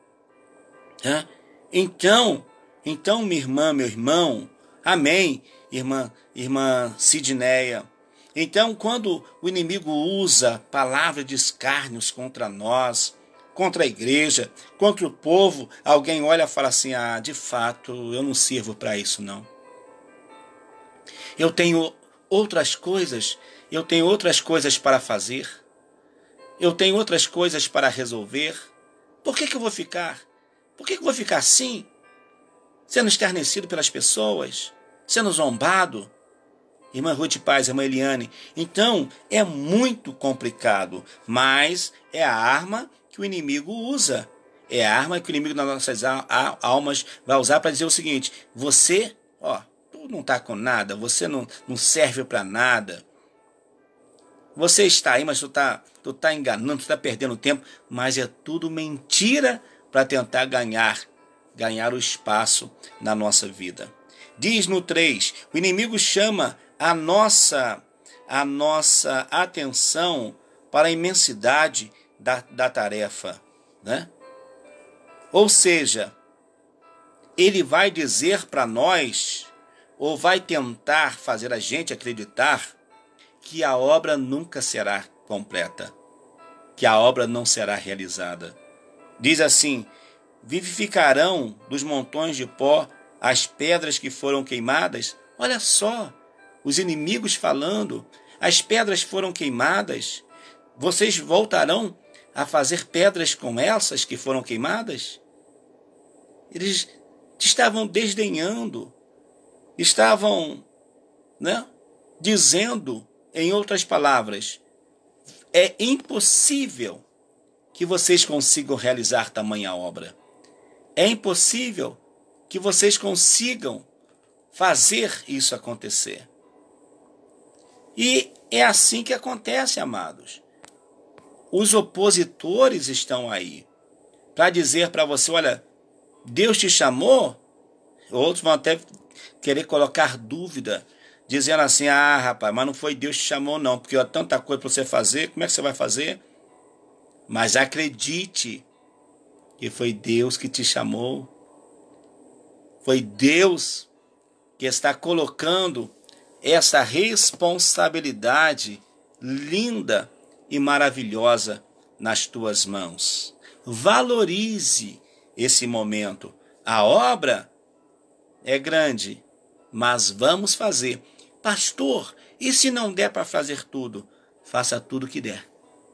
Então, minha irmã, meu irmão, amém, irmã Sidneia. Então, quando o inimigo usa palavras de escárnios contra nós, contra a igreja, contra o povo, alguém olha e fala assim: de fato, eu não sirvo para isso, não. Eu tenho outras coisas, Eu tenho outras coisas para fazer. Eu tenho outras coisas para resolver. Por que eu vou ficar? Por que eu vou ficar assim? Sendo escarnecido pelas pessoas? Sendo zombado? Irmã Ruth Paz, irmã Eliane. Então, é muito complicado, mas é a arma que o inimigo usa. É a arma que o inimigo das nossas almas vai usar para dizer o seguinte: você, tu não está com nada, você não serve para nada. Você está aí, mas tu tá enganando, tu está perdendo tempo, mas é tudo mentira para tentar ganhar o espaço na nossa vida. Diz no 3, o inimigo chama a nossa atenção para a imensidade da tarefa, né? Ou seja, ele vai dizer para nós, ou vai tentar fazer a gente acreditar que a obra nunca será completa, que a obra não será realizada. Diz assim: vivificarão dos montões de pó as pedras que foram queimadas. Olha só, os inimigos falando, as pedras foram queimadas. Vocês voltarão a fazer pedras como essas que foram queimadas? Eles estavam desdenhando, estavam, dizendo, em outras palavras, é impossível que vocês consigam realizar tamanha obra. É impossível que vocês consigam fazer isso acontecer. E é assim que acontece, amados. Os opositores estão aí para dizer para você: olha, Deus te chamou. Outros vão até querer colocar dúvida, dizendo assim: ah, rapaz, mas não foi Deus que te chamou não, porque há tanta coisa para você fazer, como é que você vai fazer? Mas acredite que foi Deus que te chamou. Foi Deus que está colocando essa responsabilidade linda e maravilhosa nas tuas mãos. Valorize esse momento. A obra é grande, mas vamos fazer. Pastor, e se não der para fazer tudo? Faça tudo que der.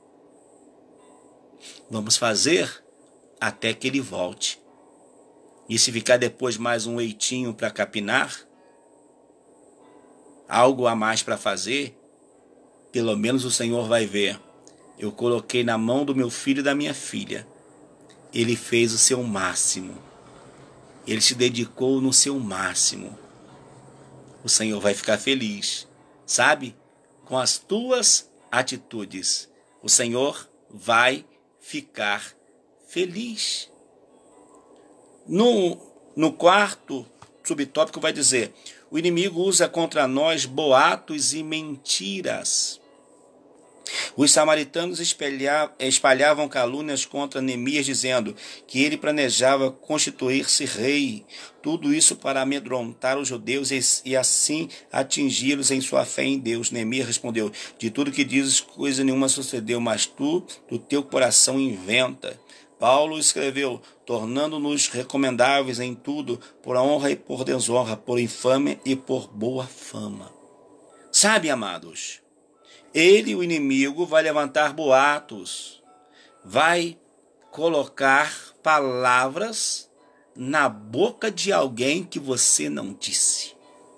Vamos fazer até que ele volte. E se ficar depois mais um eitinho para capinar, algo a mais para fazer, pelo menos o Senhor vai ver. Eu coloquei na mão do meu filho e da minha filha. Ele fez o seu máximo. Ele se dedicou no seu máximo. O Senhor vai ficar feliz, sabe? Com as tuas atitudes. O Senhor vai ficar feliz. No quarto subtópico vai dizer: o inimigo usa contra nós boatos e mentiras. Os samaritanos espalhavam calúnias contra Neemias, dizendo que ele planejava constituir-se rei. Tudo isso para amedrontar os judeus e assim atingi-los em sua fé em Deus. Neemias respondeu: de tudo que dizes, coisa nenhuma sucedeu, mas tu, do teu coração, inventa. Paulo escreveu: tornando-nos recomendáveis em tudo, por honra e por desonra, por infâmia e por boa fama. Sabe, amados, ele, o inimigo, vai levantar boatos, vai colocar palavras na boca de alguém que você não disse.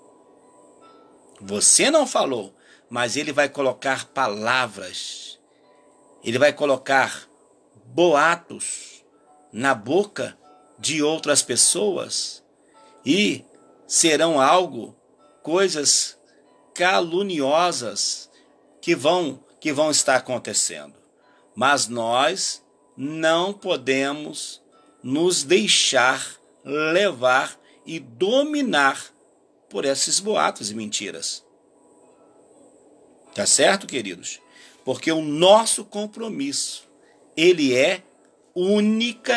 Você não falou, mas ele vai colocar palavras, ele vai colocar boatos na boca de outras pessoas e serão coisas caluniosas que vão estar acontecendo. Mas nós não podemos nos deixar levar e dominar por esses boatos e mentiras. Tá certo, queridos? Porque o nosso compromisso, ele é único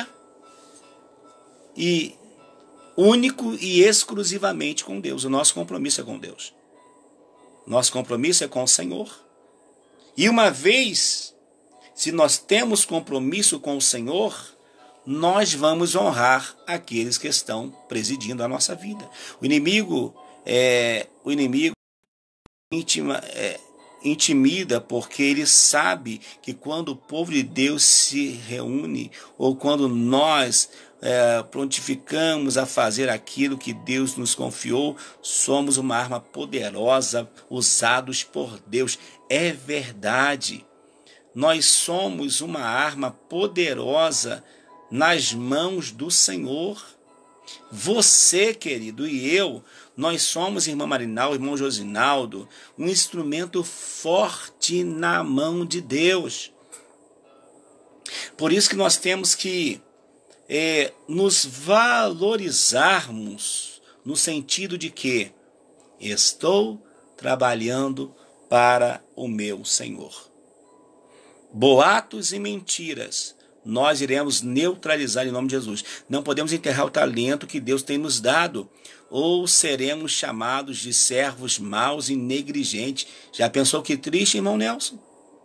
e exclusivamente com Deus. O nosso compromisso é com Deus. Nosso compromisso é com o Senhor. E uma vez, se nós temos compromisso com o Senhor, nós vamos honrar aqueles que estão presidindo a nossa vida. O inimigo intimida, porque ele sabe que quando o povo de Deus se reúne, ou quando nós prontificamos a fazer aquilo que Deus nos confiou, somos uma arma poderosa usados por Deus. É verdade. Nós somos uma arma poderosa nas mãos do Senhor. Você, querido, e eu, nós somos, irmã Marinal, irmão Josinaldo, um instrumento forte na mão de Deus. Por isso que nós temos que nos valorizarmos no sentido de que estou trabalhando para o meu Senhor. Boatos e mentiras nós iremos neutralizar em nome de Jesus. Não podemos enterrar o talento que Deus tem nos dado, ou seremos chamados de servos maus e negligentes. Já pensou que triste, irmão Nelson?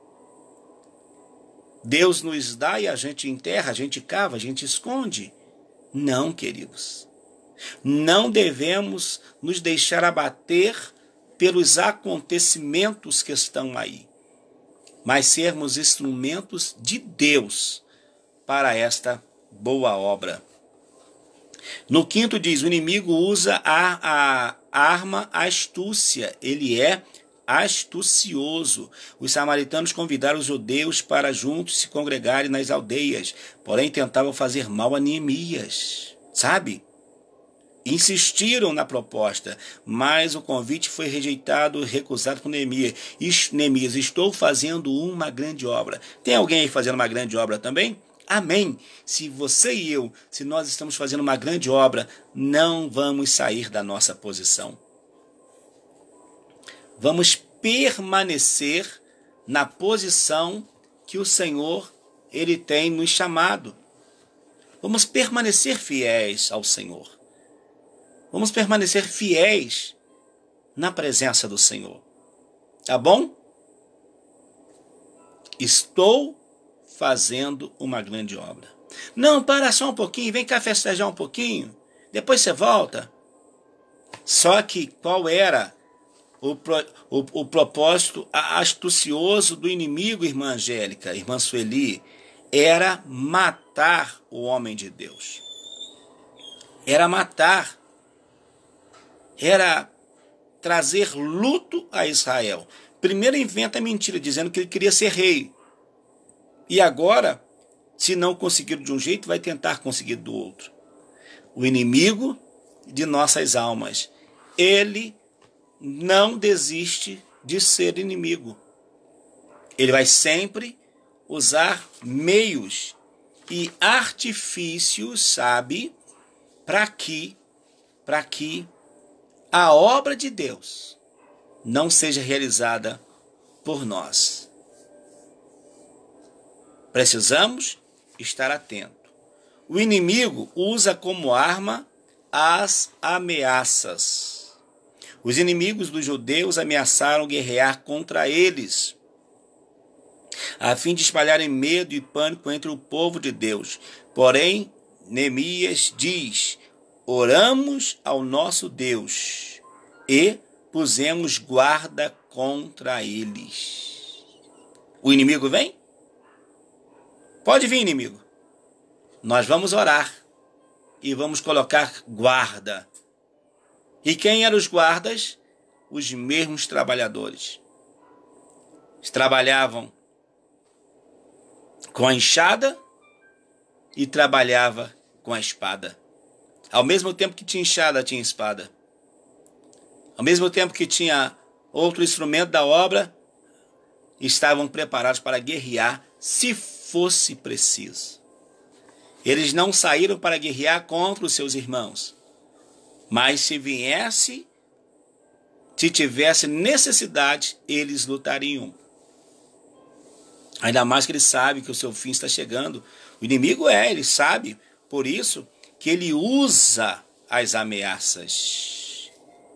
Deus nos dá e a gente enterra, a gente cava, a gente esconde. Não, queridos. Não devemos nos deixar abater pelos acontecimentos que estão aí, mas sermos instrumentos de Deus para esta boa obra. No 5º diz, o inimigo usa a arma astúcia, ele é astucioso. Os samaritanos convidaram os judeus para juntos se congregarem nas aldeias, porém tentavam fazer mal a Neemias, sabe? Insistiram na proposta, mas o convite foi rejeitado, recusado por Neemias. Neemias, estou fazendo uma grande obra. Tem alguém aí fazendo uma grande obra também? Amém. Se você e eu, se nós estamos fazendo uma grande obra, não vamos sair da nossa posição. Vamos permanecer na posição que o Senhor, ele tem nos chamado. Vamos permanecer fiéis ao Senhor. Vamos permanecer fiéis na presença do Senhor. Tá bom? Estou fazendo uma grande obra. Não, para só um pouquinho, vem cá festejar um pouquinho, depois você volta. Só que qual era o propósito astucioso do inimigo, irmã Angélica, irmã Sueli? Era matar o homem de Deus. Era matar. Era trazer luto a Israel. Primeiro inventa mentira, dizendo que ele queria ser rei. E agora, se não conseguir de um jeito, vai tentar conseguir do outro. O inimigo de nossas almas, ele não desiste de ser inimigo. Ele vai sempre usar meios e artifícios, sabe, para que a obra de Deus não seja realizada por nós. Precisamos estar atento. O inimigo usa como arma as ameaças. Os inimigos dos judeus ameaçaram guerrear contra eles, a fim de espalharem medo e pânico entre o povo de Deus. Porém, Neemias diz: oramos ao nosso Deus e pusemos guarda contra eles. O inimigo vem? Pode vir, inimigo. Nós vamos orar e vamos colocar guarda. E quem eram os guardas? Os mesmos trabalhadores. Eles trabalhavam com a enxada e trabalhava com a espada. Ao mesmo tempo que tinha enxada, tinha espada. Ao mesmo tempo que tinha outro instrumento da obra, estavam preparados para guerrear se fosse preciso. Eles não saíram para guerrear contra os seus irmãos. Mas se tivesse necessidade, eles lutariam. Ainda mais que ele sabe que o seu fim está chegando. O inimigo ele sabe, por isso que ele usa as ameaças.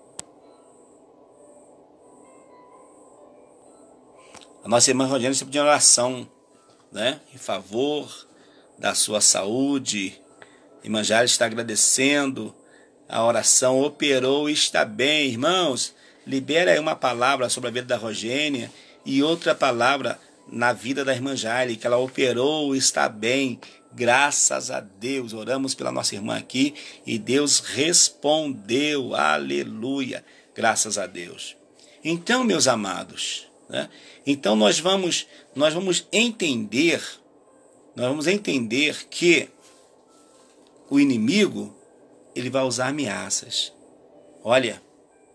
A nossa irmã Rogéria sempre pediu oração, né, em favor da sua saúde. A irmã Jara está agradecendo. A oração operou e está bem. Irmãos, libera aí uma palavra sobre a vida da Rogênia E outra palavra na vida da irmã Jaile, que ela operou, está bem, graças a Deus. Oramos pela nossa irmã aqui e Deus respondeu, aleluia, graças a Deus. Então, meus amados, né? Então nós vamos entender que o inimigo, ele vai usar ameaças. Olha,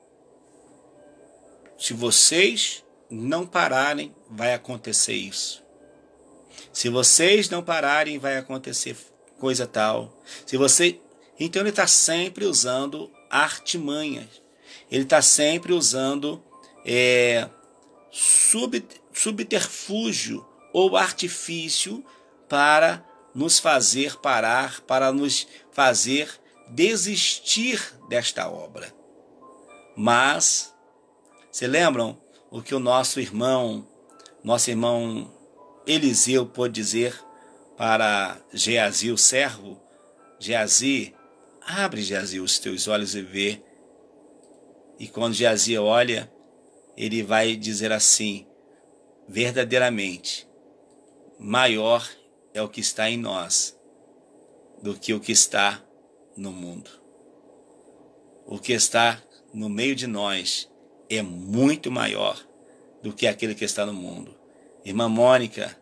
se vocês não pararem, vai acontecer isso. Se vocês não pararem, vai acontecer coisa tal. Então ele está sempre usando artimanhas. Ele está sempre usando subterfúgio ou artifício para nos fazer parar, para nos fazer desistir desta obra. Mas, se lembram o que o nosso irmão Eliseu pôde dizer para Geazi, o servo? Geazi, abre, Geazi, os teus olhos e vê. E quando Geazi olha, ele vai dizer assim: verdadeiramente, maior é o que está em nós do que o que está no mundo. O que está no meio de nós é muito maior do que aquele que está no mundo. Irmã Mônica,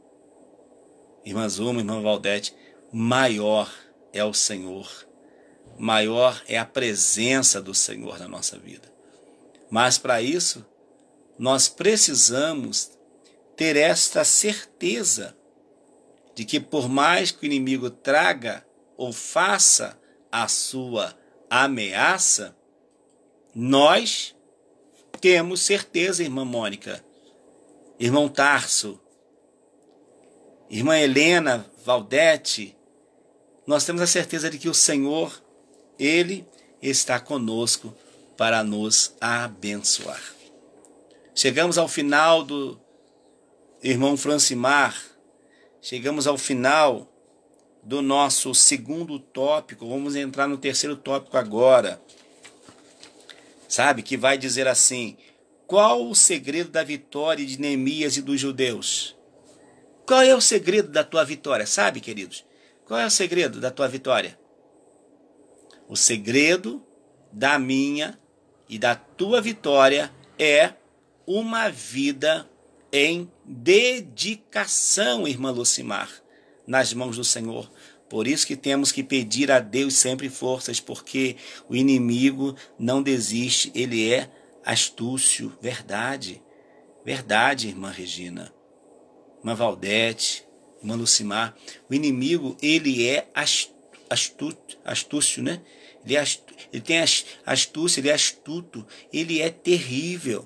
irmã Zuma, irmã Valdete, maior é o Senhor. Maior é a presença do Senhor na nossa vida. Mas para isso, nós precisamos ter esta certeza de que por mais que o inimigo traga ou faça a sua ameaça, nós temos certeza, irmã Mônica, irmão Tarso, irmã Helena, Valdete, nós temos a certeza de que o Senhor, Ele está conosco para nos abençoar. Chegamos ao final do irmão Francimar, chegamos ao final do nosso segundo tópico, vamos entrar no terceiro tópico agora. Sabe, que vai dizer assim: qual o segredo da vitória de Neemias e dos judeus? Qual é o segredo da tua vitória? Sabe, queridos? Qual é o segredo da tua vitória? O segredo da minha e da tua vitória é uma vida em dedicação, irmã Lucimar, nas mãos do Senhor. Por isso que temos que pedir a Deus sempre forças, porque o inimigo não desiste, ele é astúcio. Verdade, verdade, irmã Regina, irmã Valdete, irmã Lucimar. O inimigo, ele é astúcio, né? Ele tem astúcia, ele é astuto, ele é terrível,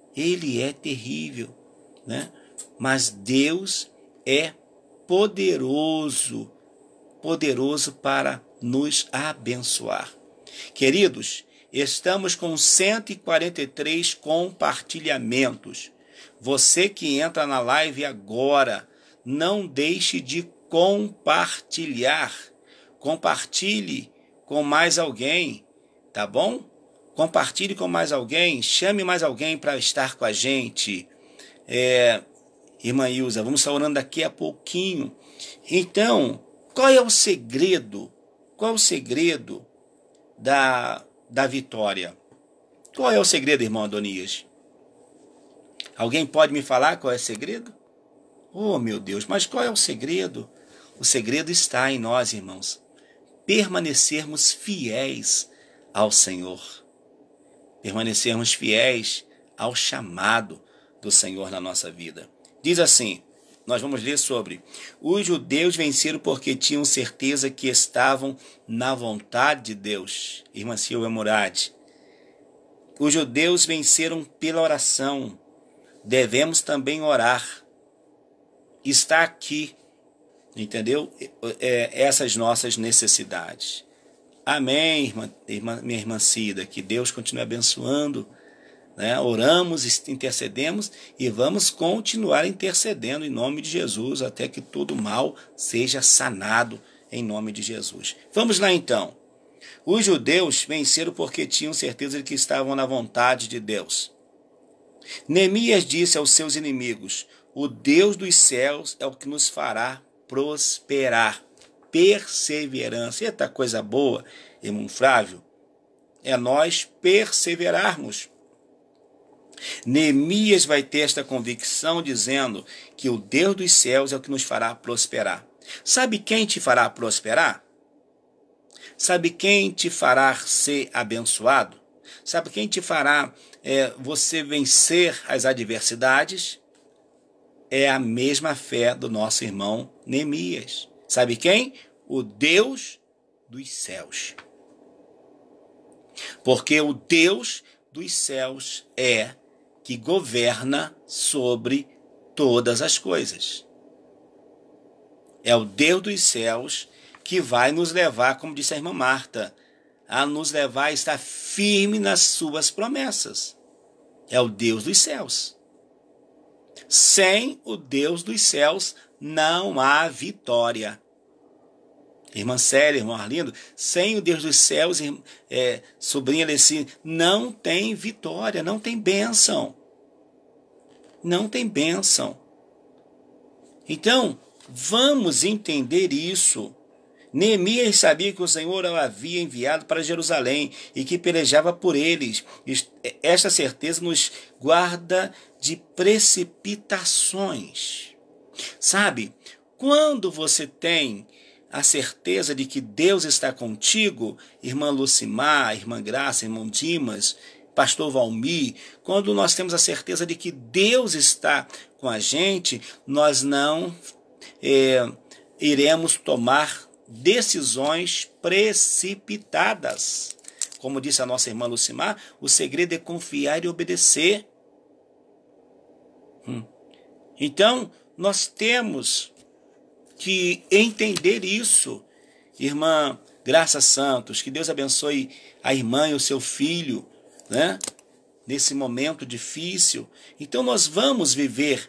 né? Mas Deus é poderoso para nos abençoar. Queridos, estamos com 143 compartilhamentos. Você que entra na live agora, não deixe de compartilhar. Compartilhe com mais alguém, tá bom? Compartilhe com mais alguém, chame mais alguém para estar com a gente. Irmã Ilza, vamos estar orando daqui a pouquinho. Então, qual é o segredo? Qual é o segredo da vitória? Qual é o segredo, irmão Adonias? Alguém pode me falar qual é o segredo? Oh, meu Deus, mas qual é o segredo? O segredo está em nós, irmãos, permanecermos fiéis ao Senhor. Permanecermos fiéis ao chamado do Senhor na nossa vida. Diz assim, nós vamos ler sobre: os judeus venceram porque tinham certeza que estavam na vontade de Deus. Irmã Silvia Murad. Os judeus venceram pela oração. Devemos também orar. Está aqui, entendeu? Essas nossas necessidades. Amém, minha irmã Cida. Que Deus continue abençoando. Né? Oramos, intercedemos e vamos continuar intercedendo em nome de Jesus até que todo mal seja sanado em nome de Jesus. Vamos lá então. Os judeus venceram porque tinham certeza de que estavam na vontade de Deus. Neemias disse aos seus inimigos: o Deus dos céus é o que nos fará prosperar. Perseverança. Eita coisa boa, irmão Flávio. É nós perseverarmos. Neemias vai ter esta convicção dizendo que o Deus dos céus é o que nos fará prosperar. Sabe quem te fará prosperar? Sabe quem te fará ser abençoado? Sabe quem te fará você vencer as adversidades? É a mesma fé do nosso irmão Neemias. Sabe quem? O Deus dos céus. Porque o Deus dos céus é que governa sobre todas as coisas. É o Deus dos céus que vai nos levar, como disse a irmã Marta, a nos levar a estar firme nas suas promessas. É o Deus dos céus. Sem o Deus dos céus não há vitória. Irmã Célia, irmão Arlindo, sem o Deus dos céus, sobrinha Alessi, não tem vitória, não tem bênção. Não tem bênção. Então, vamos entender isso. Neemias sabia que o Senhor o havia enviado para Jerusalém e que pelejava por eles. Esta certeza nos guarda de precipitações. Sabe, quando você tem a certeza de que Deus está contigo, irmã Lucimar, irmã Graça, irmão Dimas, pastor Valmir, quando nós temos a certeza de que Deus está com a gente, nós não iremos tomar decisões precipitadas. Como disse a nossa irmã Lucimar, o segredo é confiar e obedecer. Então, nós temos que entender isso. Irmã Graça Santos, que Deus abençoe a irmã e o seu filho, né? Nesse momento difícil. Então nós vamos viver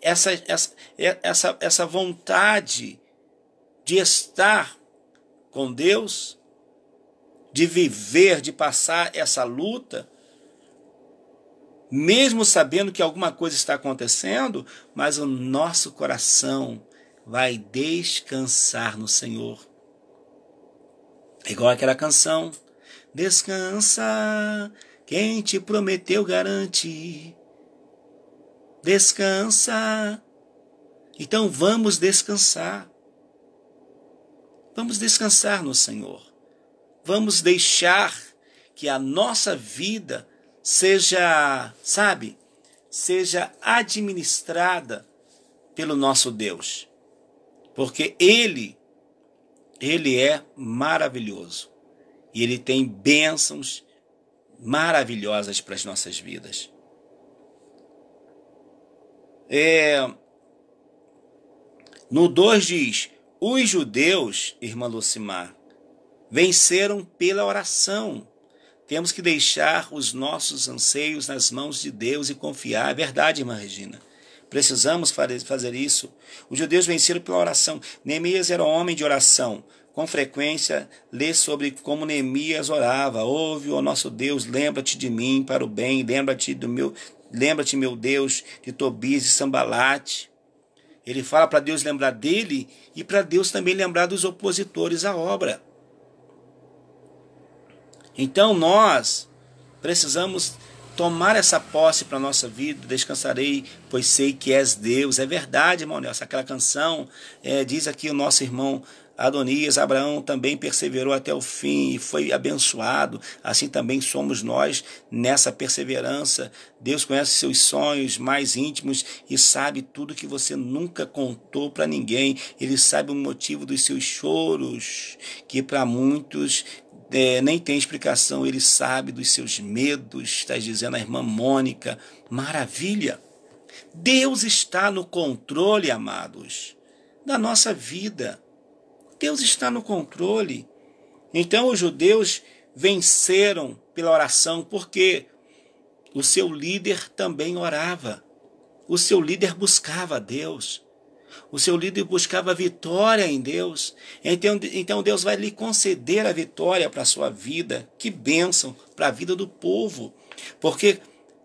essa vontade de estar com Deus, de viver, de passar essa luta, mesmo sabendo que alguma coisa está acontecendo, mas o nosso coração vai descansar no Senhor. É igual aquela canção: descansa, quem te prometeu garante. Descansa. Então vamos descansar. Vamos descansar no Senhor. Vamos deixar que a nossa vida seja, seja administrada pelo nosso Deus. Porque Ele é maravilhoso. E Ele tem bênçãos maravilhosas para as nossas vidas. No 2 diz: os judeus, irmã Lucimar, venceram pela oração. Temos que deixar os nossos anseios nas mãos de Deus e confiar. É verdade, irmã Regina. Precisamos fazer isso. Os judeus venceram pela oração. Neemias era um homem de oração. Com frequência, lê sobre como Neemias orava. Ouve, ó nosso Deus, lembra-te de mim para o bem. Lembra-te, meu Deus, de Tobias e Sambalate. Ele fala para Deus lembrar dele e para Deus também lembrar dos opositores à obra. Então nós precisamos tomar essa posse para a nossa vida. Descansarei, pois sei que és Deus. É verdade, irmão Nelson. Aquela canção, diz aqui o nosso irmão Adonias: Abraão também perseverou até o fim e foi abençoado. Assim também somos nós nessa perseverança. Deus conhece seus sonhos mais íntimos e sabe tudo que você nunca contou para ninguém. Ele sabe o motivo dos seus choros, que para muitos nem tem explicação. Ele sabe dos seus medos, está dizendo a irmã Mônica. Maravilha! Deus está no controle, amados, da nossa vida. Deus está no controle. Então os judeus venceram pela oração, porque o seu líder também orava. O seu líder buscava a Deus. O seu líder buscava vitória em Deus. Então Deus vai lhe conceder a vitória para a sua vida. Que bênção para a vida do povo. Porque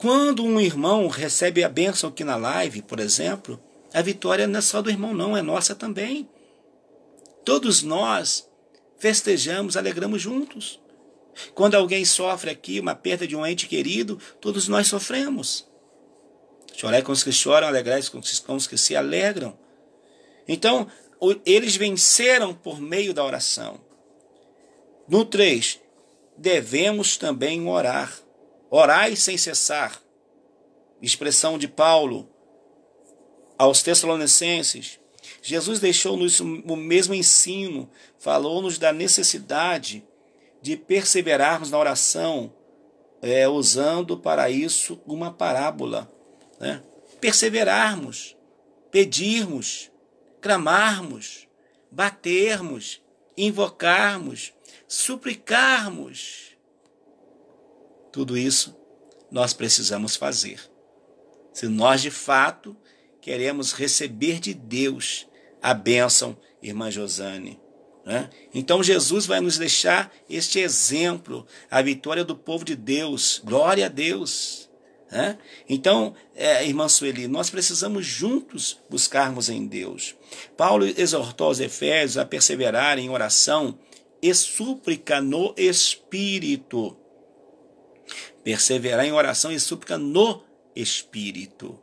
Quando um irmão recebe a bênção aqui na live, por exemplo, a vitória não é só do irmão, não, é nossa também. Todos nós festejamos, alegramos juntos. Quando alguém sofre aqui uma perda de um ente querido, todos nós sofremos. Chorai com os que choram, alegrai com os que se alegram. Então, eles venceram por meio da oração. No 3, devemos também orar. Orai sem cessar. Expressão de Paulo aos Tessalonicenses. Jesus deixou-nos o mesmo ensino, falou-nos da necessidade de perseverarmos na oração, usando para isso uma parábola. Né? Perseverarmos, pedirmos, clamarmos, batermos, invocarmos, suplicarmos. Tudo isso nós precisamos fazer. Se nós de fato queremos receber de Deus a bênção, irmã Josane. Né? Então Jesus vai nos deixar este exemplo, a vitória do povo de Deus. Glória a Deus. Né? Então, irmã Sueli, nós precisamos juntos buscarmos em Deus. Paulo exortou os Efésios a perseverarem em oração e súplica no Espírito. Perseverar em oração e súplica no Espírito.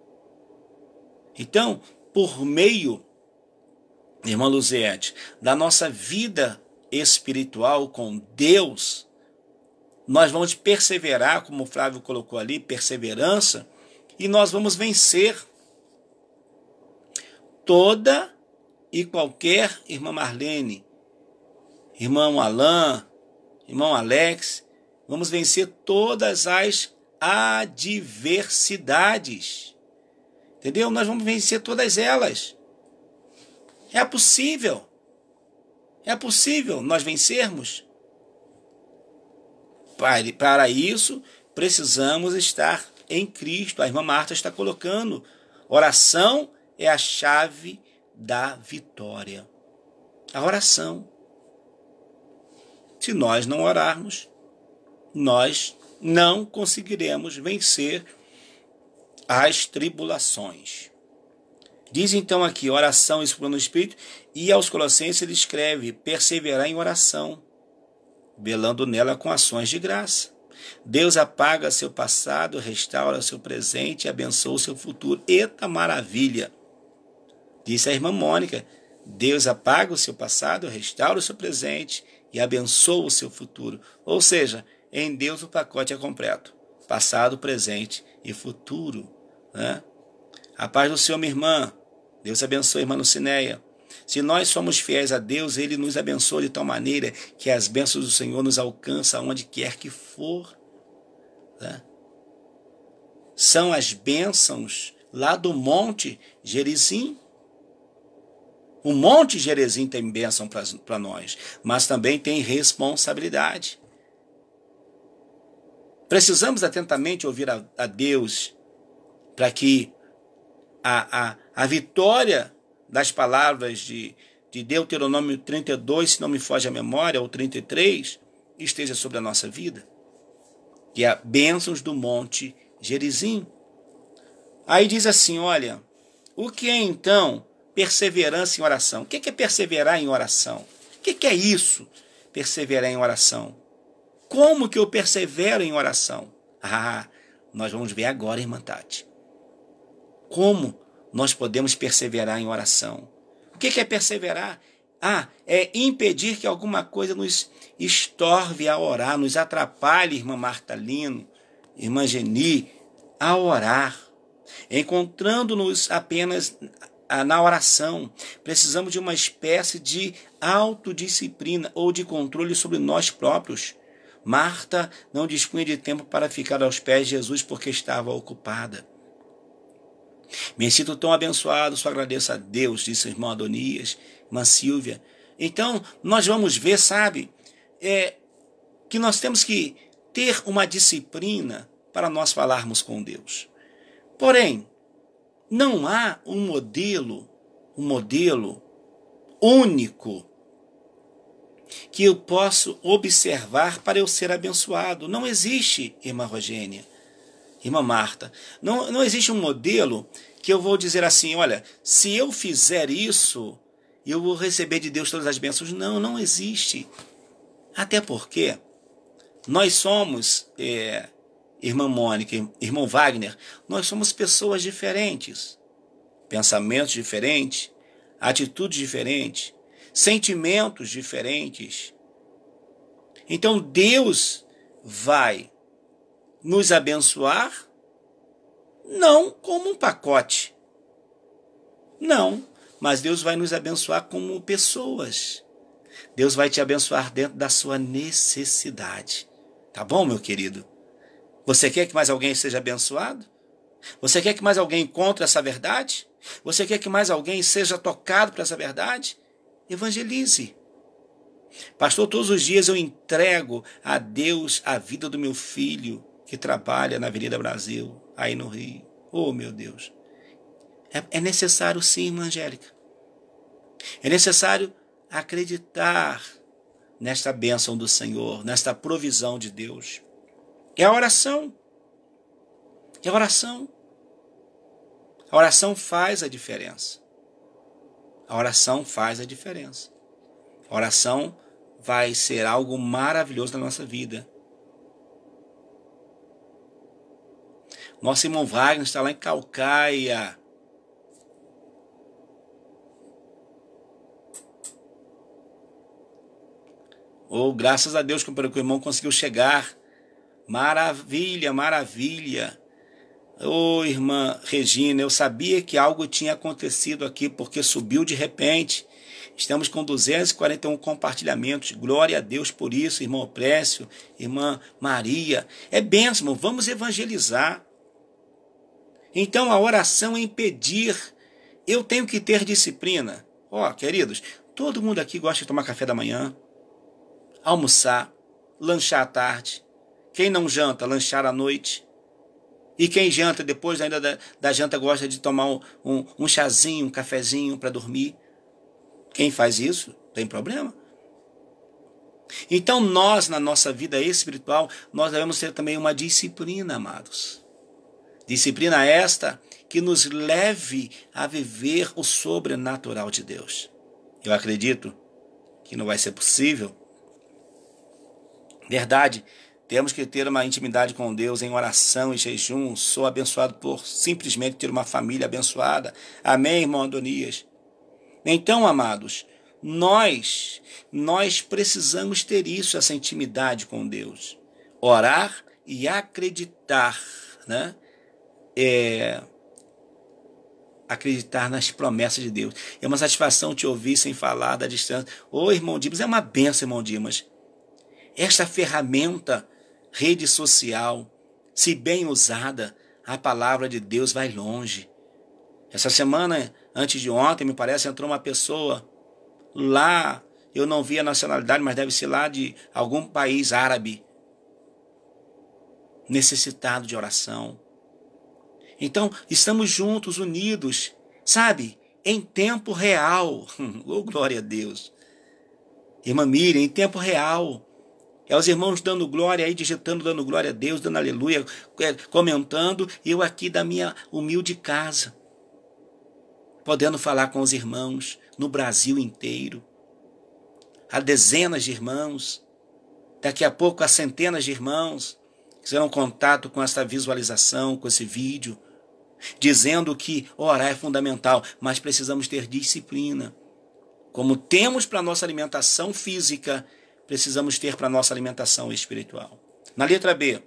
Então, por meio, irmã Luzete, da nossa vida espiritual com Deus, nós vamos perseverar, como o Flávio colocou ali, perseverança, e nós vamos vencer toda e qualquer, irmã Marlene, irmão Alain, irmão Alex, vamos vencer todas as adversidades. Entendeu? Nós vamos vencer todas elas. É possível. É possível nós vencermos. Para isso, precisamos estar em Cristo. A irmã Marta está colocando. Oração é a chave da vitória. A oração. Se nós não orarmos, nós não conseguiremos vencer as tribulações. Diz então aqui, oração e no Espírito, e aos Colossenses ele escreve, perseverar em oração, velando nela com ações de graça. Deus apaga seu passado, restaura seu presente e abençoa o seu futuro. Eita maravilha! Disse a irmã Mônica, Deus apaga o seu passado, restaura o seu presente e abençoa o seu futuro. Ou seja, em Deus o pacote é completo. Passado, presente e futuro. Né? A paz do Senhor, minha irmã. Deus abençoe a irmã Lucinéia. Se nós somos fiéis a Deus, Ele nos abençoa de tal maneira que as bênçãos do Senhor nos alcançam onde quer que for. Né? São as bênçãos lá do Monte Gerizim. O Monte Gerizim tem bênção para nós, mas também tem responsabilidade. Precisamos atentamente ouvir a Deus para que a vitória das palavras de Deuteronômio 32, se não me foge a memória, ou 33, esteja sobre a nossa vida. Que é bênçãos do Monte Gerizim. Aí diz assim, olha, o que é então perseverança em oração? O que é perseverar em oração? O que é isso, perseverar em oração? Como que eu persevero em oração? Nós vamos ver agora, irmã Tati. Como nós podemos perseverar em oração? O que é perseverar? É impedir que alguma coisa nos estorve a orar, nos atrapalhe, irmã Marta Lino, irmã Geni, a orar. Encontrando-nos apenas na oração, precisamos de uma espécie de autodisciplina ou de controle sobre nós próprios. Marta não dispunha de tempo para ficar aos pés de Jesus porque estava ocupada. Me sinto tão abençoado, só agradeço a Deus, disse o irmão Adonias, irmã Silvia. Então, nós vamos ver, sabe, que nós temos que ter uma disciplina para nós falarmos com Deus. Porém, não há um modelo único que eu posso observar para eu ser abençoado. Não existe, irmã Rogênia. Irmã Marta, não existe um modelo que eu vou dizer assim, olha, se eu fizer isso, eu vou receber de Deus todas as bênçãos. Não existe. Até porque nós somos, irmã Mônica, irmão Wagner, nós somos pessoas diferentes, pensamentos diferentes, atitudes diferentes, sentimentos diferentes. Então Deus vai nos abençoar não como um pacote, não, mas Deus vai nos abençoar como pessoas. Deus vai te abençoar dentro da sua necessidade. Tá bom, meu querido? Você quer que mais alguém seja abençoado? Você quer que mais alguém encontre essa verdade? Você quer que mais alguém seja tocado por essa verdade? Evangelize. Pastor, todos os dias eu entrego a Deus a vida do meu filho que trabalha na Avenida Brasil, aí no Rio. Oh, meu Deus. É necessário sim, irmã Angélica. É necessário acreditar nesta bênção do Senhor, nesta provisão de Deus. É a oração. É a oração. A oração faz a diferença. A oração faz a diferença. A oração vai ser algo maravilhoso na nossa vida. Nosso irmão Wagner está lá em Calcaia. Oh, graças a Deus que o irmão conseguiu chegar. Maravilha, maravilha. Oh, irmã Regina, eu sabia que algo tinha acontecido aqui, porque subiu de repente. Estamos com 241 compartilhamentos. Glória a Deus por isso, irmão Oprécio, irmã Maria. É bênção, irmão. Vamos evangelizar. Então a oração é impedir. Eu tenho que ter disciplina. Ó, queridos, todo mundo aqui gosta de tomar café da manhã, almoçar, lanchar à tarde. Quem não janta, lanchar à noite. E quem janta, depois ainda da janta, gosta de tomar um chazinho, um cafezinho para dormir. Quem faz isso, tem problema. Então nós, na nossa vida espiritual, nós devemos ter também uma disciplina, amados. Disciplina esta que nos leve a viver o sobrenatural de Deus. Eu acredito que não vai ser possível. Verdade, temos que ter uma intimidade com Deus em oração e jejum. Sou abençoado por simplesmente ter uma família abençoada. Amém, irmão Adonias? Então, amados, nós precisamos ter isso, essa intimidade com Deus. Orar e acreditar, né? Acreditar nas promessas de Deus. É uma satisfação te ouvir sem falar da distância. Ô, irmão Dimas, é uma benção, irmão Dimas. Esta ferramenta, rede social, se bem usada, a palavra de Deus vai longe. Essa semana, antes de ontem, me parece, entrou uma pessoa lá, eu não vi a nacionalidade, mas deve ser lá de algum país árabe, necessitado de oração. Então, estamos juntos, unidos, sabe? Em tempo real. Oh, glória a Deus. Irmã Miriam, em tempo real. É os irmãos dando glória aí, digitando, dando glória a Deus, dando aleluia, comentando. E eu aqui da minha humilde casa, podendo falar com os irmãos no Brasil inteiro. Há dezenas de irmãos. Daqui a pouco há centenas de irmãos que terão contato com essa visualização, com esse vídeo, dizendo que orar é fundamental, mas precisamos ter disciplina. Como temos para a nossa alimentação física, precisamos ter para a nossa alimentação espiritual. Na letra B,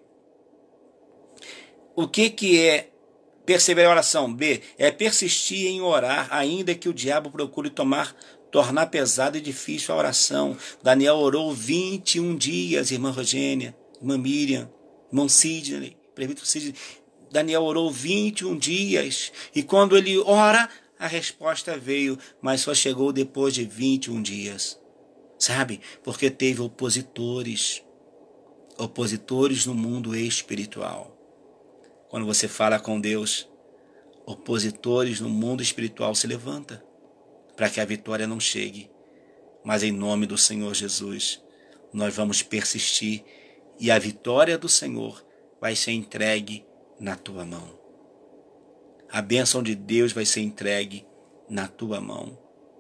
o que é perseverar em oração? B, é persistir em orar, ainda que o diabo procure tornar pesada e difícil a oração. Daniel orou 21 dias, irmã Rogênia, irmã Miriam, irmão Sidney, presbítero Sidney. Daniel orou 21 dias, e quando ele ora, a resposta veio, mas só chegou depois de 21 dias. Sabe? Porque teve opositores no mundo espiritual. Quando você fala com Deus, opositores no mundo espiritual se levantam para que a vitória não chegue. Mas em nome do Senhor Jesus, nós vamos persistir e a vitória do Senhor vai ser entregue na tua mão. A bênção de Deus vai ser entregue na tua mão.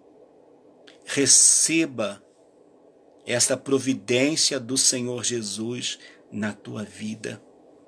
Receba esta providência do Senhor Jesus na tua vida.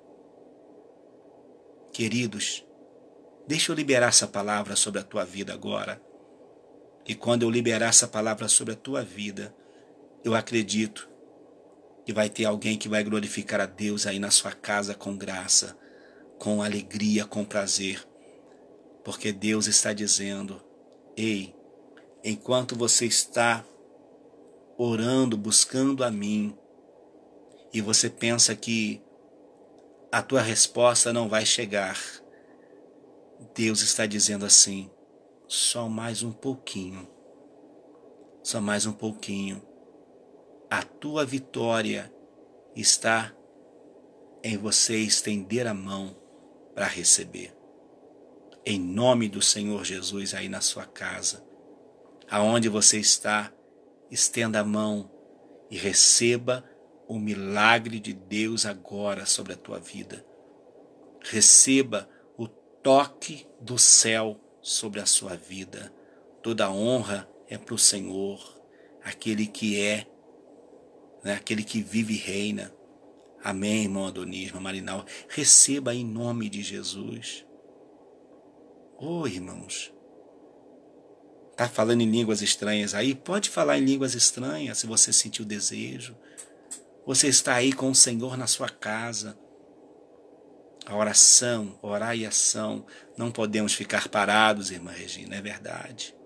Queridos, deixa eu liberar essa palavra sobre a tua vida agora. E quando eu liberar essa palavra sobre a tua vida, eu acredito que vai ter alguém que vai glorificar a Deus aí na sua casa com graça, com alegria, com prazer. Porque Deus está dizendo: ei, enquanto você está orando, buscando a mim, e você pensa que a tua resposta não vai chegar, Deus está dizendo assim: só mais um pouquinho, só mais um pouquinho. A tua vitória está em você estender a mão para receber. Em nome do Senhor Jesus aí na sua casa, aonde você está, estenda a mão e receba o milagre de Deus agora sobre a tua vida. Receba o toque do céu sobre a sua vida. Toda honra é para o Senhor, aquele que é, né, aquele que vive e reina. Amém, irmão Adonis, irmã Marinal. Receba em nome de Jesus. Oh, irmãos, está falando em línguas estranhas aí? Pode falar em línguas estranhas se você sentir o desejo. Você está aí com o Senhor na sua casa. A oração, orar e ação. Não podemos ficar parados, irmã Regina, é verdade.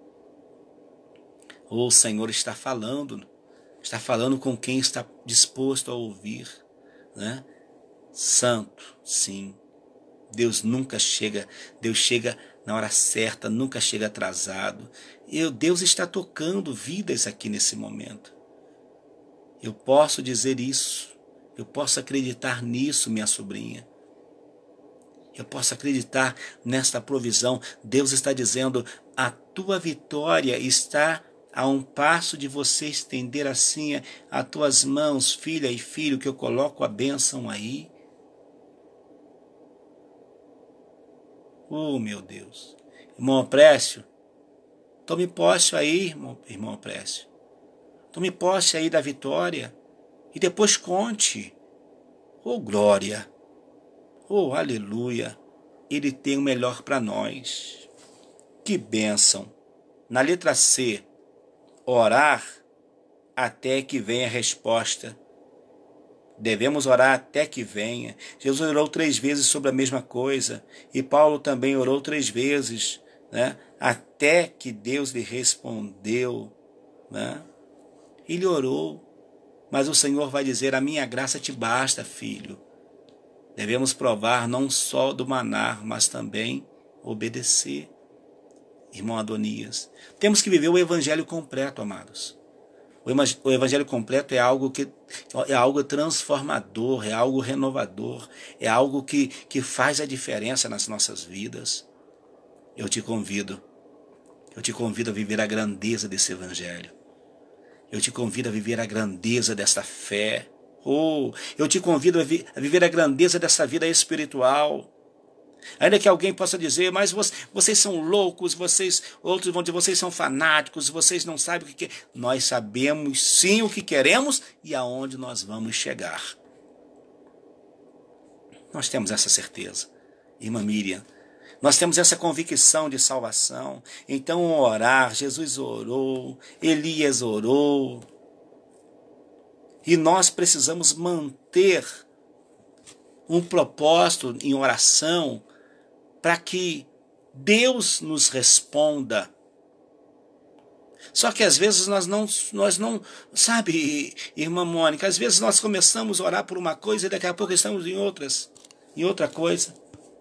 O Senhor está falando com quem está disposto a ouvir, né? Santo, sim. Deus nunca chega, Deus chega na hora certa, nunca chega atrasado. Deus está tocando vidas aqui nesse momento. Eu posso dizer isso, eu posso acreditar nisso, minha sobrinha. Eu posso acreditar nesta provisão. Deus está dizendo: a tua vitória está a um passo de você estender assim as tuas mãos, filha e filho, que eu coloco a bênção aí. Oh, meu Deus. Irmão Précio, tome posse aí, irmão Précio. Tome posse aí da vitória e depois conte. Oh, glória. Oh, aleluia. Ele tem o melhor para nós. Que bênção. Na letra C, orar até que venha a resposta. Devemos orar até que venha. Jesus orou 3 vezes sobre a mesma coisa. E Paulo também orou 3 vezes, né? Até que Deus lhe respondeu, né? Ele orou. Mas o Senhor vai dizer: a minha graça te basta, filho. Devemos provar não só do maná, mas também obedecer. Irmão Adonias, temos que viver o evangelho completo, amados. O evangelho completo é algo transformador, é algo renovador, é algo que faz a diferença nas nossas vidas. Eu te convido a viver a grandeza desse evangelho. Eu te convido a viver a grandeza dessa fé. Eu te convido a viver a grandeza dessa vida espiritual. Ainda que alguém possa dizer: mas vocês são loucos, outros vão dizer: vocês são fanáticos, vocês não sabem o que querem. Nós sabemos sim o que queremos e aonde nós vamos chegar. Nós temos essa certeza, irmã Miriam. Nós temos essa convicção de salvação. Então, orar, Jesus orou, Elias orou. E nós precisamos manter um propósito em oração para que Deus nos responda. Só que às vezes nós não, sabe, irmã Mônica, às vezes nós começamos a orar por uma coisa e daqui a pouco estamos em outra coisa.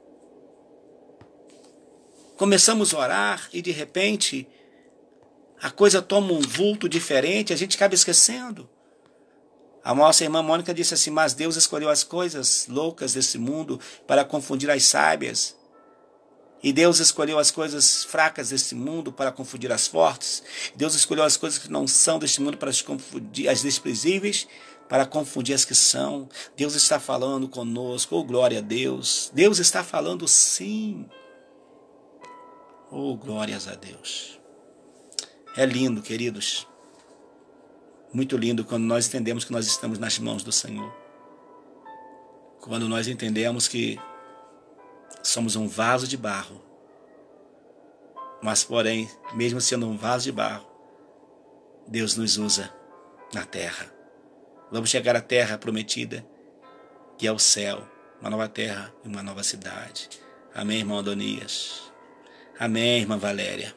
Começamos a orar e de repente a coisa toma um vulto diferente, a gente acaba esquecendo. A nossa irmã Mônica disse assim: mas Deus escolheu as coisas loucas desse mundo para confundir as sábias. E Deus escolheu as coisas fracas desse mundo para confundir as fortes. Deus escolheu as coisas que não são deste mundo para confundir as desprezíveis, para confundir as que são. Deus está falando conosco, oh glória a Deus. Deus está falando sim, oh glórias a Deus. É lindo, queridos, muito lindo quando nós entendemos que nós estamos nas mãos do Senhor. Quando nós entendemos que somos um vaso de barro, mas porém, mesmo sendo um vaso de barro, Deus nos usa na terra. Vamos chegar à terra prometida, que é o céu, uma nova terra e uma nova cidade. Amém, irmão Adonias? Amém, irmã Valéria?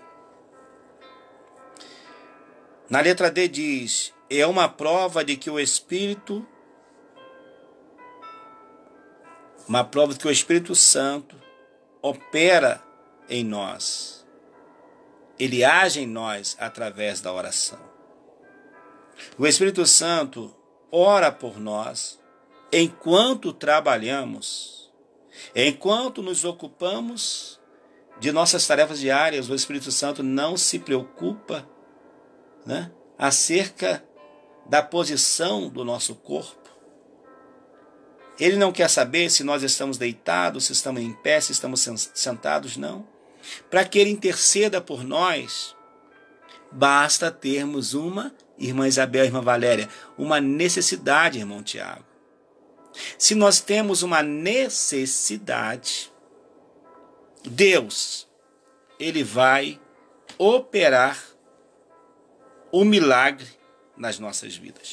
Na letra D diz, é uma prova de que o Espírito, uma prova de que o Espírito Santo opera em nós. Ele age em nós através da oração. O Espírito Santo ora por nós enquanto trabalhamos, enquanto nos ocupamos de nossas tarefas diárias. O Espírito Santo não se preocupa, acerca da posição do nosso corpo. Ele não quer saber se nós estamos deitados, se estamos em pé, se estamos sentados, não. Para que Ele interceda por nós, basta termos uma, irmã Isabel, irmã Valéria, uma necessidade, irmão Tiago. Se nós temos uma necessidade, Deus, Ele vai operar o milagre nas nossas vidas.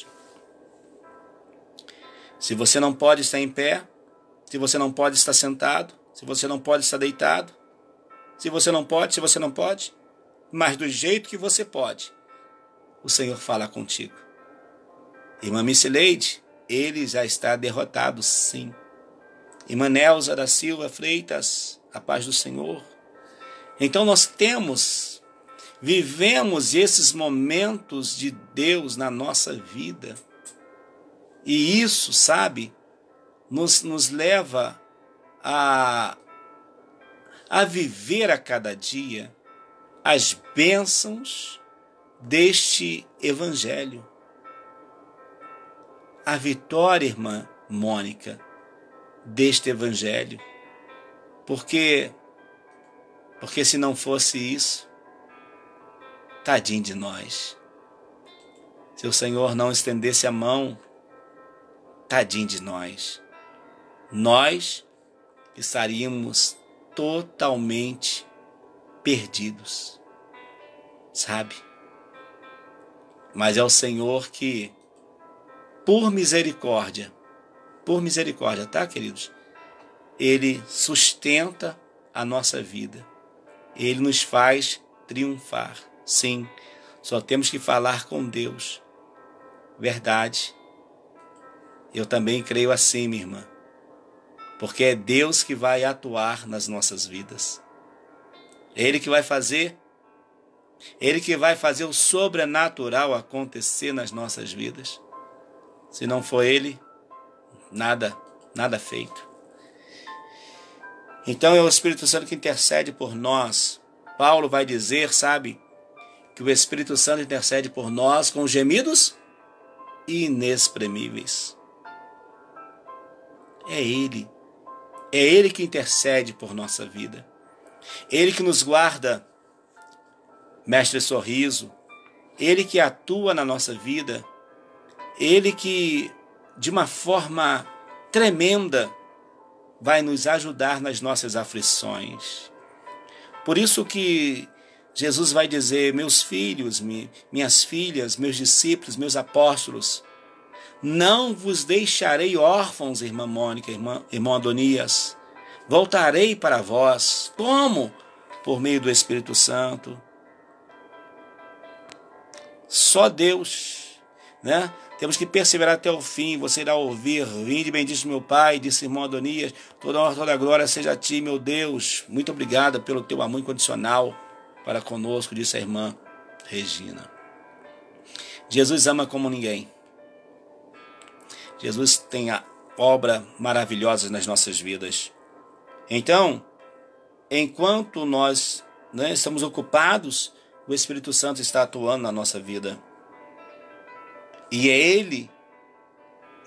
Se você não pode estar em pé, se você não pode estar sentado, se você não pode estar deitado, se você não pode, mas do jeito que você pode, o Senhor fala contigo. Irmã Micileide, Ele já está derrotado, sim. Irmã Nelza da Silva Freitas, a paz do Senhor. Então nós vivemos esses momentos de Deus na nossa vida. E isso, nos leva a viver a cada dia as bênçãos deste Evangelho. A vitória, irmã Mônica, deste Evangelho. Porque se não fosse isso, tadinho de nós. Se o Senhor não estendesse a mão, tadinho de nós. Nós estaríamos totalmente perdidos. Mas é o Senhor que, por misericórdia, tá, queridos? Ele sustenta a nossa vida. Ele nos faz triunfar. Sim, só temos que falar com Deus. Verdade. Eu também creio assim, minha irmã. Porque é Deus que vai atuar nas nossas vidas. Ele que vai fazer o sobrenatural acontecer nas nossas vidas. Se não for Ele, nada feito. Então é o Espírito Santo que intercede por nós. Paulo vai dizer, que o Espírito Santo intercede por nós com gemidos inexprimíveis. É Ele que intercede por nossa vida. Ele que nos guarda, Mestre Sorriso. Ele que atua na nossa vida. Ele que, de uma forma tremenda, vai nos ajudar nas nossas aflições. Por isso que Jesus vai dizer, meus filhos, minhas filhas, meus discípulos, meus apóstolos, não vos deixarei órfãos, irmã Mônica, irmão Adonias. Voltarei para vós. Como? Por meio do Espírito Santo. Só Deus, Temos que perseverar até o fim. Você irá ouvir, vinde bendito meu Pai, disse irmão Adonias, toda honra, toda glória seja a ti, meu Deus. Muito obrigada pelo teu amor incondicional para conosco, disse a irmã Regina. Jesus ama como ninguém. Jesus tem a obra maravilhosa nas nossas vidas. Então, enquanto nós estamos ocupados, o Espírito Santo está atuando na nossa vida. E é Ele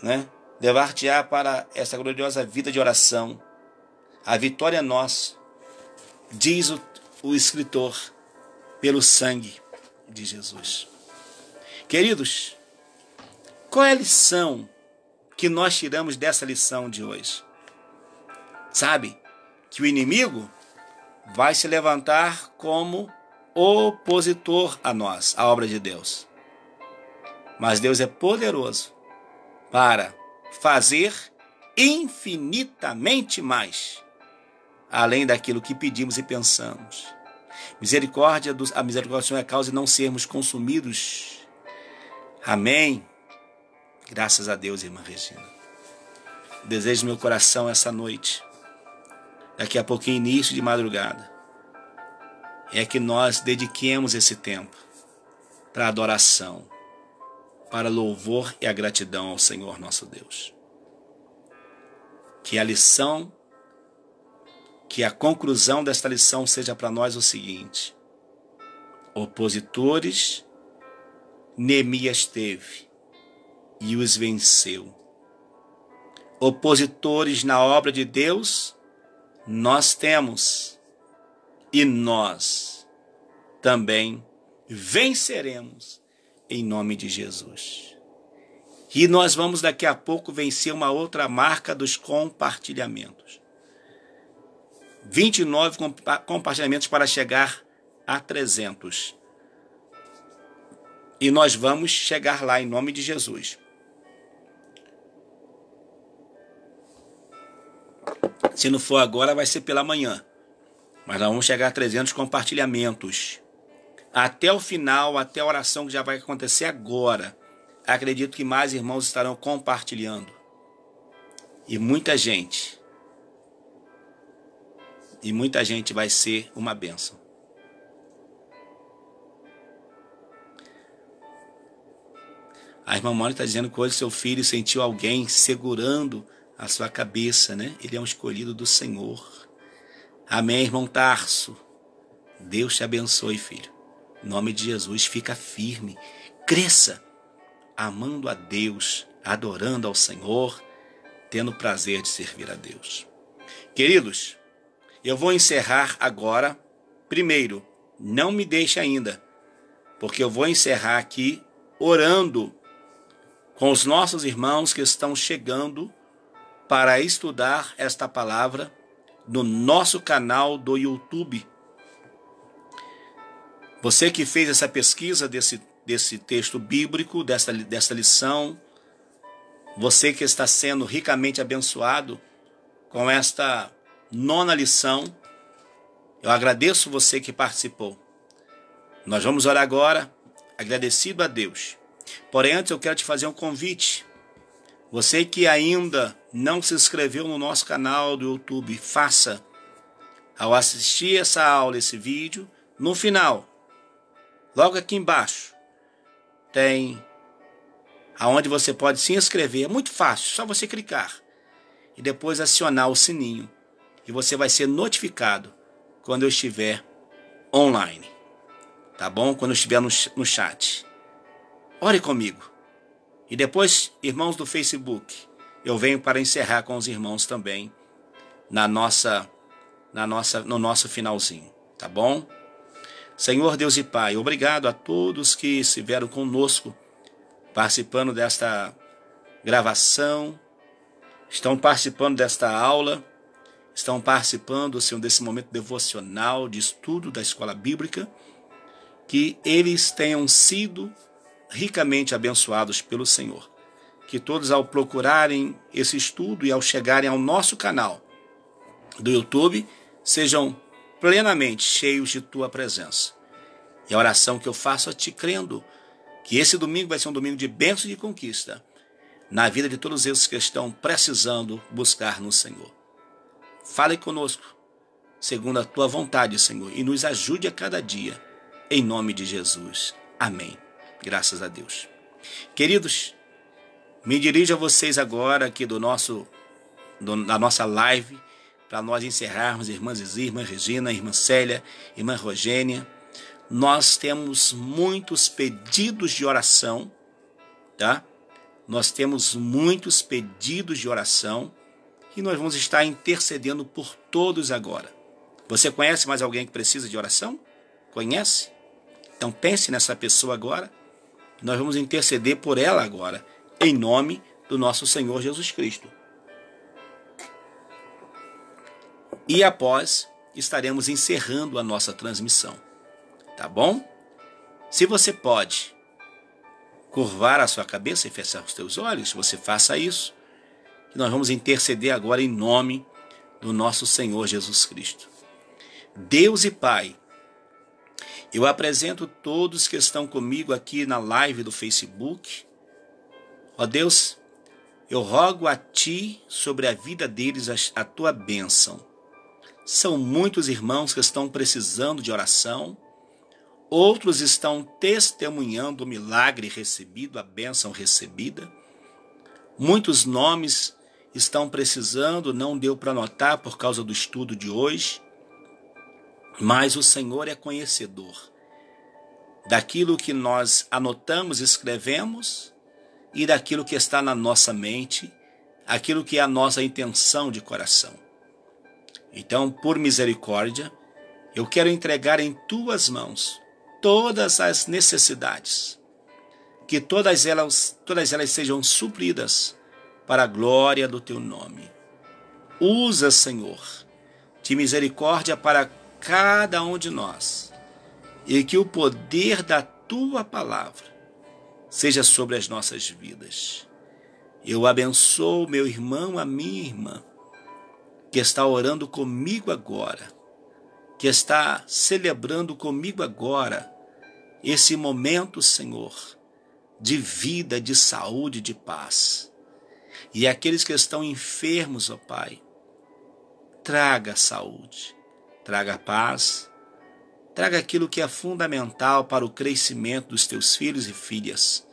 né? Levar-te-á para essa gloriosa vida de oração. A vitória é nossa, diz o escritor, pelo sangue de Jesus. Queridos, qual é a lição que nós tiramos dessa lição de hoje? Sabe que o inimigo vai se levantar como opositor a nós, a obra de Deus. Mas Deus é poderoso para fazer infinitamente mais, além daquilo que pedimos e pensamos. A misericórdia do Senhor é a causa de não sermos consumidos. Amém. Graças a Deus, irmã Regina. O desejo do meu coração essa noite, daqui a pouquinho, início de madrugada, é que nós dediquemos esse tempo para adoração, para louvor e a gratidão ao Senhor nosso Deus. Que a lição, que a conclusão desta lição seja para nós o seguinte: opositores Neemias teve e os venceu. Opositores na obra de Deus nós temos, e nós também venceremos em nome de Jesus. E nós vamos daqui a pouco vencer uma outra marca dos compartilhamentos. 29 compartilhamentos para chegar a 300. E nós vamos chegar lá em nome de Jesus. Se não for agora, vai ser pela manhã. Mas nós vamos chegar a 300 compartilhamentos. Até o final, até a oração que já vai acontecer agora. Acredito que mais irmãos estarão compartilhando. E muita gente vai ser uma bênção. A irmã Mônica está dizendo que hoje seu filho sentiu alguém segurando a sua cabeça, né? Ele é um escolhido do Senhor. Amém, irmão Tarso. Deus te abençoe, filho. Em nome de Jesus, fica firme. Cresça, amando a Deus, adorando ao Senhor, tendo o prazer de servir a Deus. Queridos, eu vou encerrar agora. Primeiro, não me deixe ainda, porque eu vou encerrar aqui orando com os nossos irmãos que estão chegando para estudar esta palavra no nosso canal do YouTube. Você que fez essa pesquisa desse texto bíblico, dessa lição, você que está sendo ricamente abençoado com esta 9ª lição, eu agradeço você que participou. Nós vamos orar agora, agradecido a Deus. Porém, antes eu quero te fazer um convite. Você que ainda não se inscreveu no nosso canal do YouTube, faça. Ao assistir essa aula, esse vídeo, no final, logo aqui embaixo, tem aonde você pode se inscrever. É muito fácil, só você clicar. E depois acionar o sininho. E você vai ser notificado quando eu estiver online. Tá bom? Quando eu estiver no chat. Ore comigo. E depois, irmãos do Facebook, eu venho para encerrar com os irmãos também no nosso finalzinho. Tá bom? Senhor Deus e Pai, obrigado a todos que estiveram conosco participando desta gravação, estão participando desta aula, estão participando, Senhor, desse momento devocional de estudo da escola bíblica, que eles tenham sido ricamente abençoados pelo Senhor. Que todos, ao procurarem esse estudo e ao chegarem ao nosso canal do YouTube, sejam plenamente cheios de Tua presença. E a oração que eu faço a Ti, crendo que esse domingo vai ser um domingo de bênção e de conquista na vida de todos esses que estão precisando buscar no Senhor. Fale conosco, segundo a Tua vontade, Senhor, e nos ajude a cada dia, em nome de Jesus. Amém. Graças a Deus. Queridos, me dirijo a vocês agora aqui da nossa live, para nós encerrarmos, irmã Zizi, irmã Regina, irmã Célia, irmã Rogênia. Nós temos muitos pedidos de oração, tá? nós temos muitos pedidos de oração e nós vamos estar intercedendo por todos agora. Você conhece mais alguém que precisa de oração? Conhece? Então pense nessa pessoa agora. Nós vamos interceder por ela agora, em nome do nosso Senhor Jesus Cristo. E após, estaremos encerrando a nossa transmissão. Tá bom? Se você pode curvar a sua cabeça e fechar os teus olhos, você faça isso. E nós vamos interceder agora em nome do nosso Senhor Jesus Cristo. Deus e Pai, eu apresento todos que estão comigo aqui na live do Facebook. Ó Deus, eu rogo a Ti sobre a vida deles a Tua bênção. São muitos irmãos que estão precisando de oração. Outros estão testemunhando o milagre recebido, a bênção recebida. Muitos nomes estão precisando, não deu para anotar por causa do estudo de hoje. Mas o Senhor é conhecedor daquilo que nós anotamos, escrevemos e daquilo que está na nossa mente, aquilo que é a nossa intenção de coração. Então, por misericórdia, eu quero entregar em Tuas mãos todas as necessidades, que todas elas sejam supridas para a glória do Teu nome. Usa, Senhor, de misericórdia para cada um de nós, e que o poder da Tua palavra seja sobre as nossas vidas. Eu abençoo meu irmão, a minha irmã, que está orando comigo agora, que está celebrando comigo agora esse momento, Senhor, de vida, de saúde, de paz. E aqueles que estão enfermos, ó Pai, traga saúde, traga paz, traga aquilo que é fundamental para o crescimento dos Teus filhos e filhas.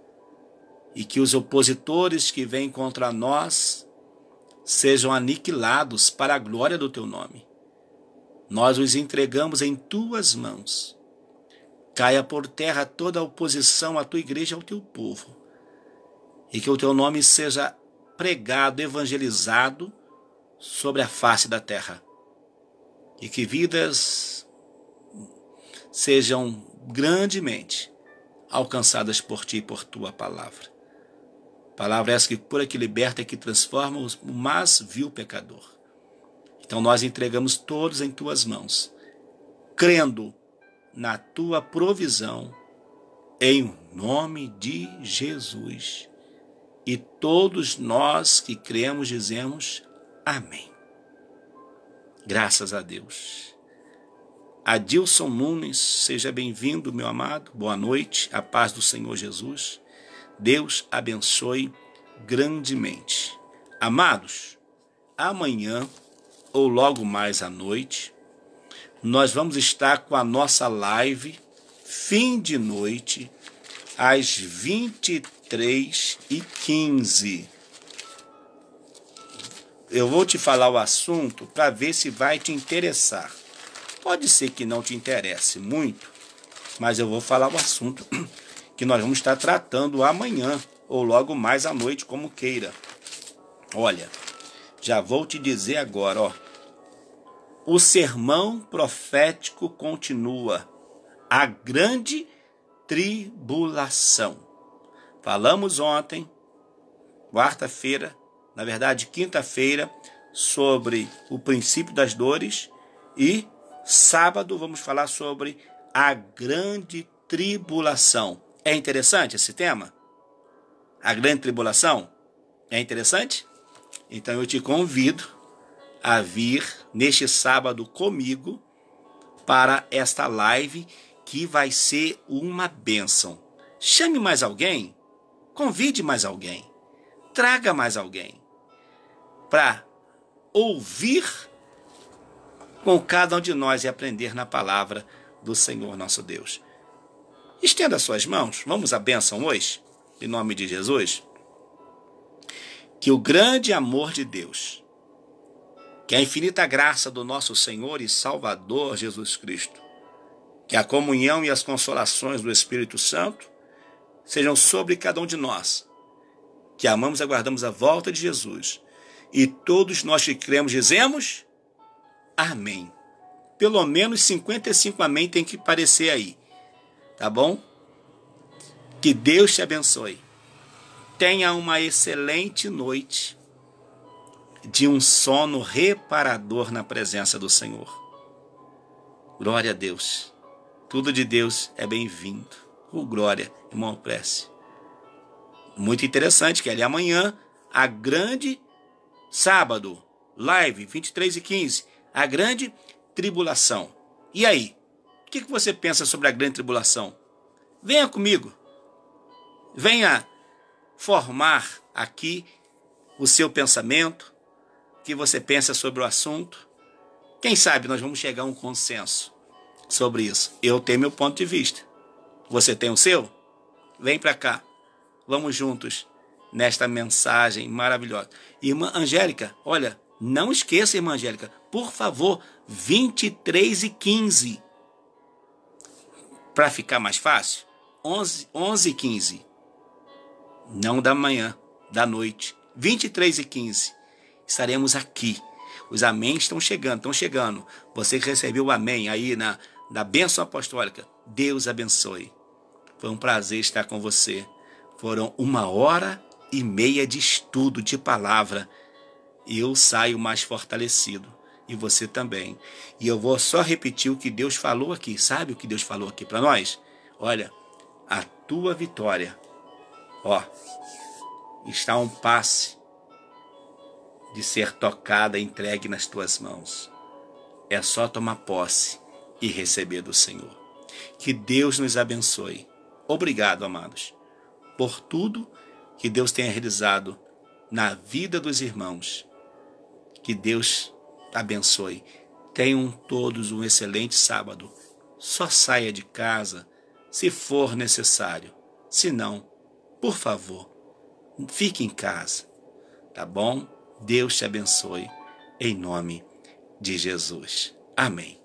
E que os opositores que vêm contra nós sejam aniquilados para a glória do Teu nome. Nós os entregamos em Tuas mãos. Caia por terra toda a oposição à Tua igreja e ao Teu povo. E que o Teu nome seja pregado, evangelizado sobre a face da terra. E que vidas sejam grandemente alcançadas por Ti e por Tua palavra. Palavra essa que cura, que liberta e que transforma o mais vil pecador. Então nós entregamos todos em Tuas mãos, crendo na Tua provisão, em nome de Jesus. E todos nós que cremos dizemos amém. Graças a Deus. Adilson Nunes, seja bem-vindo, meu amado. Boa noite, a paz do Senhor Jesus. Deus abençoe grandemente. Amados, amanhã ou logo mais à noite, nós vamos estar com a nossa live fim de noite às 23h15. Eu vou te falar o assunto para ver se vai te interessar. Pode ser que não te interesse muito, mas eu vou falar o assunto que nós vamos estar tratando amanhã ou logo mais à noite, como queira. Olha, já vou te dizer agora, ó. O sermão profético continua. A grande tribulação. Falamos ontem, quarta-feira, na verdade quinta-feira, sobre o princípio das dores, e sábado vamos falar sobre a grande tribulação. É interessante esse tema? A grande tribulação? É interessante? Então eu te convido a vir neste sábado comigo para esta live que vai ser uma bênção. Chame mais alguém, convide mais alguém, traga mais alguém para ouvir com cada um de nós e aprender na palavra do Senhor nosso Deus. Estenda suas mãos, vamos à bênção hoje, em nome de Jesus. Que o grande amor de Deus, que a infinita graça do nosso Senhor e Salvador Jesus Cristo, que a comunhão e as consolações do Espírito Santo sejam sobre cada um de nós que amamos e aguardamos a volta de Jesus. E todos nós que cremos dizemos amém. Pelo menos 55 amém tem que aparecer aí. Tá bom? Que Deus te abençoe. Tenha uma excelente noite de um sono reparador na presença do Senhor. Glória a Deus. Tudo de Deus é bem-vindo. Glória, irmão, prece. Muito interessante que ali amanhã, a grande sábado, live 23h15, a grande tribulação. E aí? O que você pensa sobre a grande tribulação? Venha comigo. Venha formar aqui o seu pensamento, o que você pensa sobre o assunto. Quem sabe nós vamos chegar a um consenso sobre isso. Eu tenho meu ponto de vista. Você tem o seu? Vem para cá. Vamos juntos nesta mensagem maravilhosa. Irmã Angélica, olha, não esqueça, irmã Angélica, por favor, 23h15. Para ficar mais fácil, 11h15. Não da manhã, da noite. 23h15. Estaremos aqui. Os amém estão chegando. Você que recebeu o amém aí na bênção apostólica, Deus abençoe. Foi um prazer estar com você. Foram 1h30 de estudo de palavra. E eu saio mais fortalecido. E você também. E eu vou só repetir o que Deus falou aqui. Sabe o que Deus falou aqui para nós? Olha, a tua vitória, está a um passe de ser tocada e entregue nas tuas mãos. É só tomar posse e receber do Senhor. Que Deus nos abençoe. Obrigado, amados, por tudo que Deus tenha realizado na vida dos irmãos. Que Deus abençoe. Tenham todos um excelente sábado. Só saia de casa se for necessário. Se não, por favor, fique em casa. Tá bom? Deus te abençoe. Em nome de Jesus. Amém.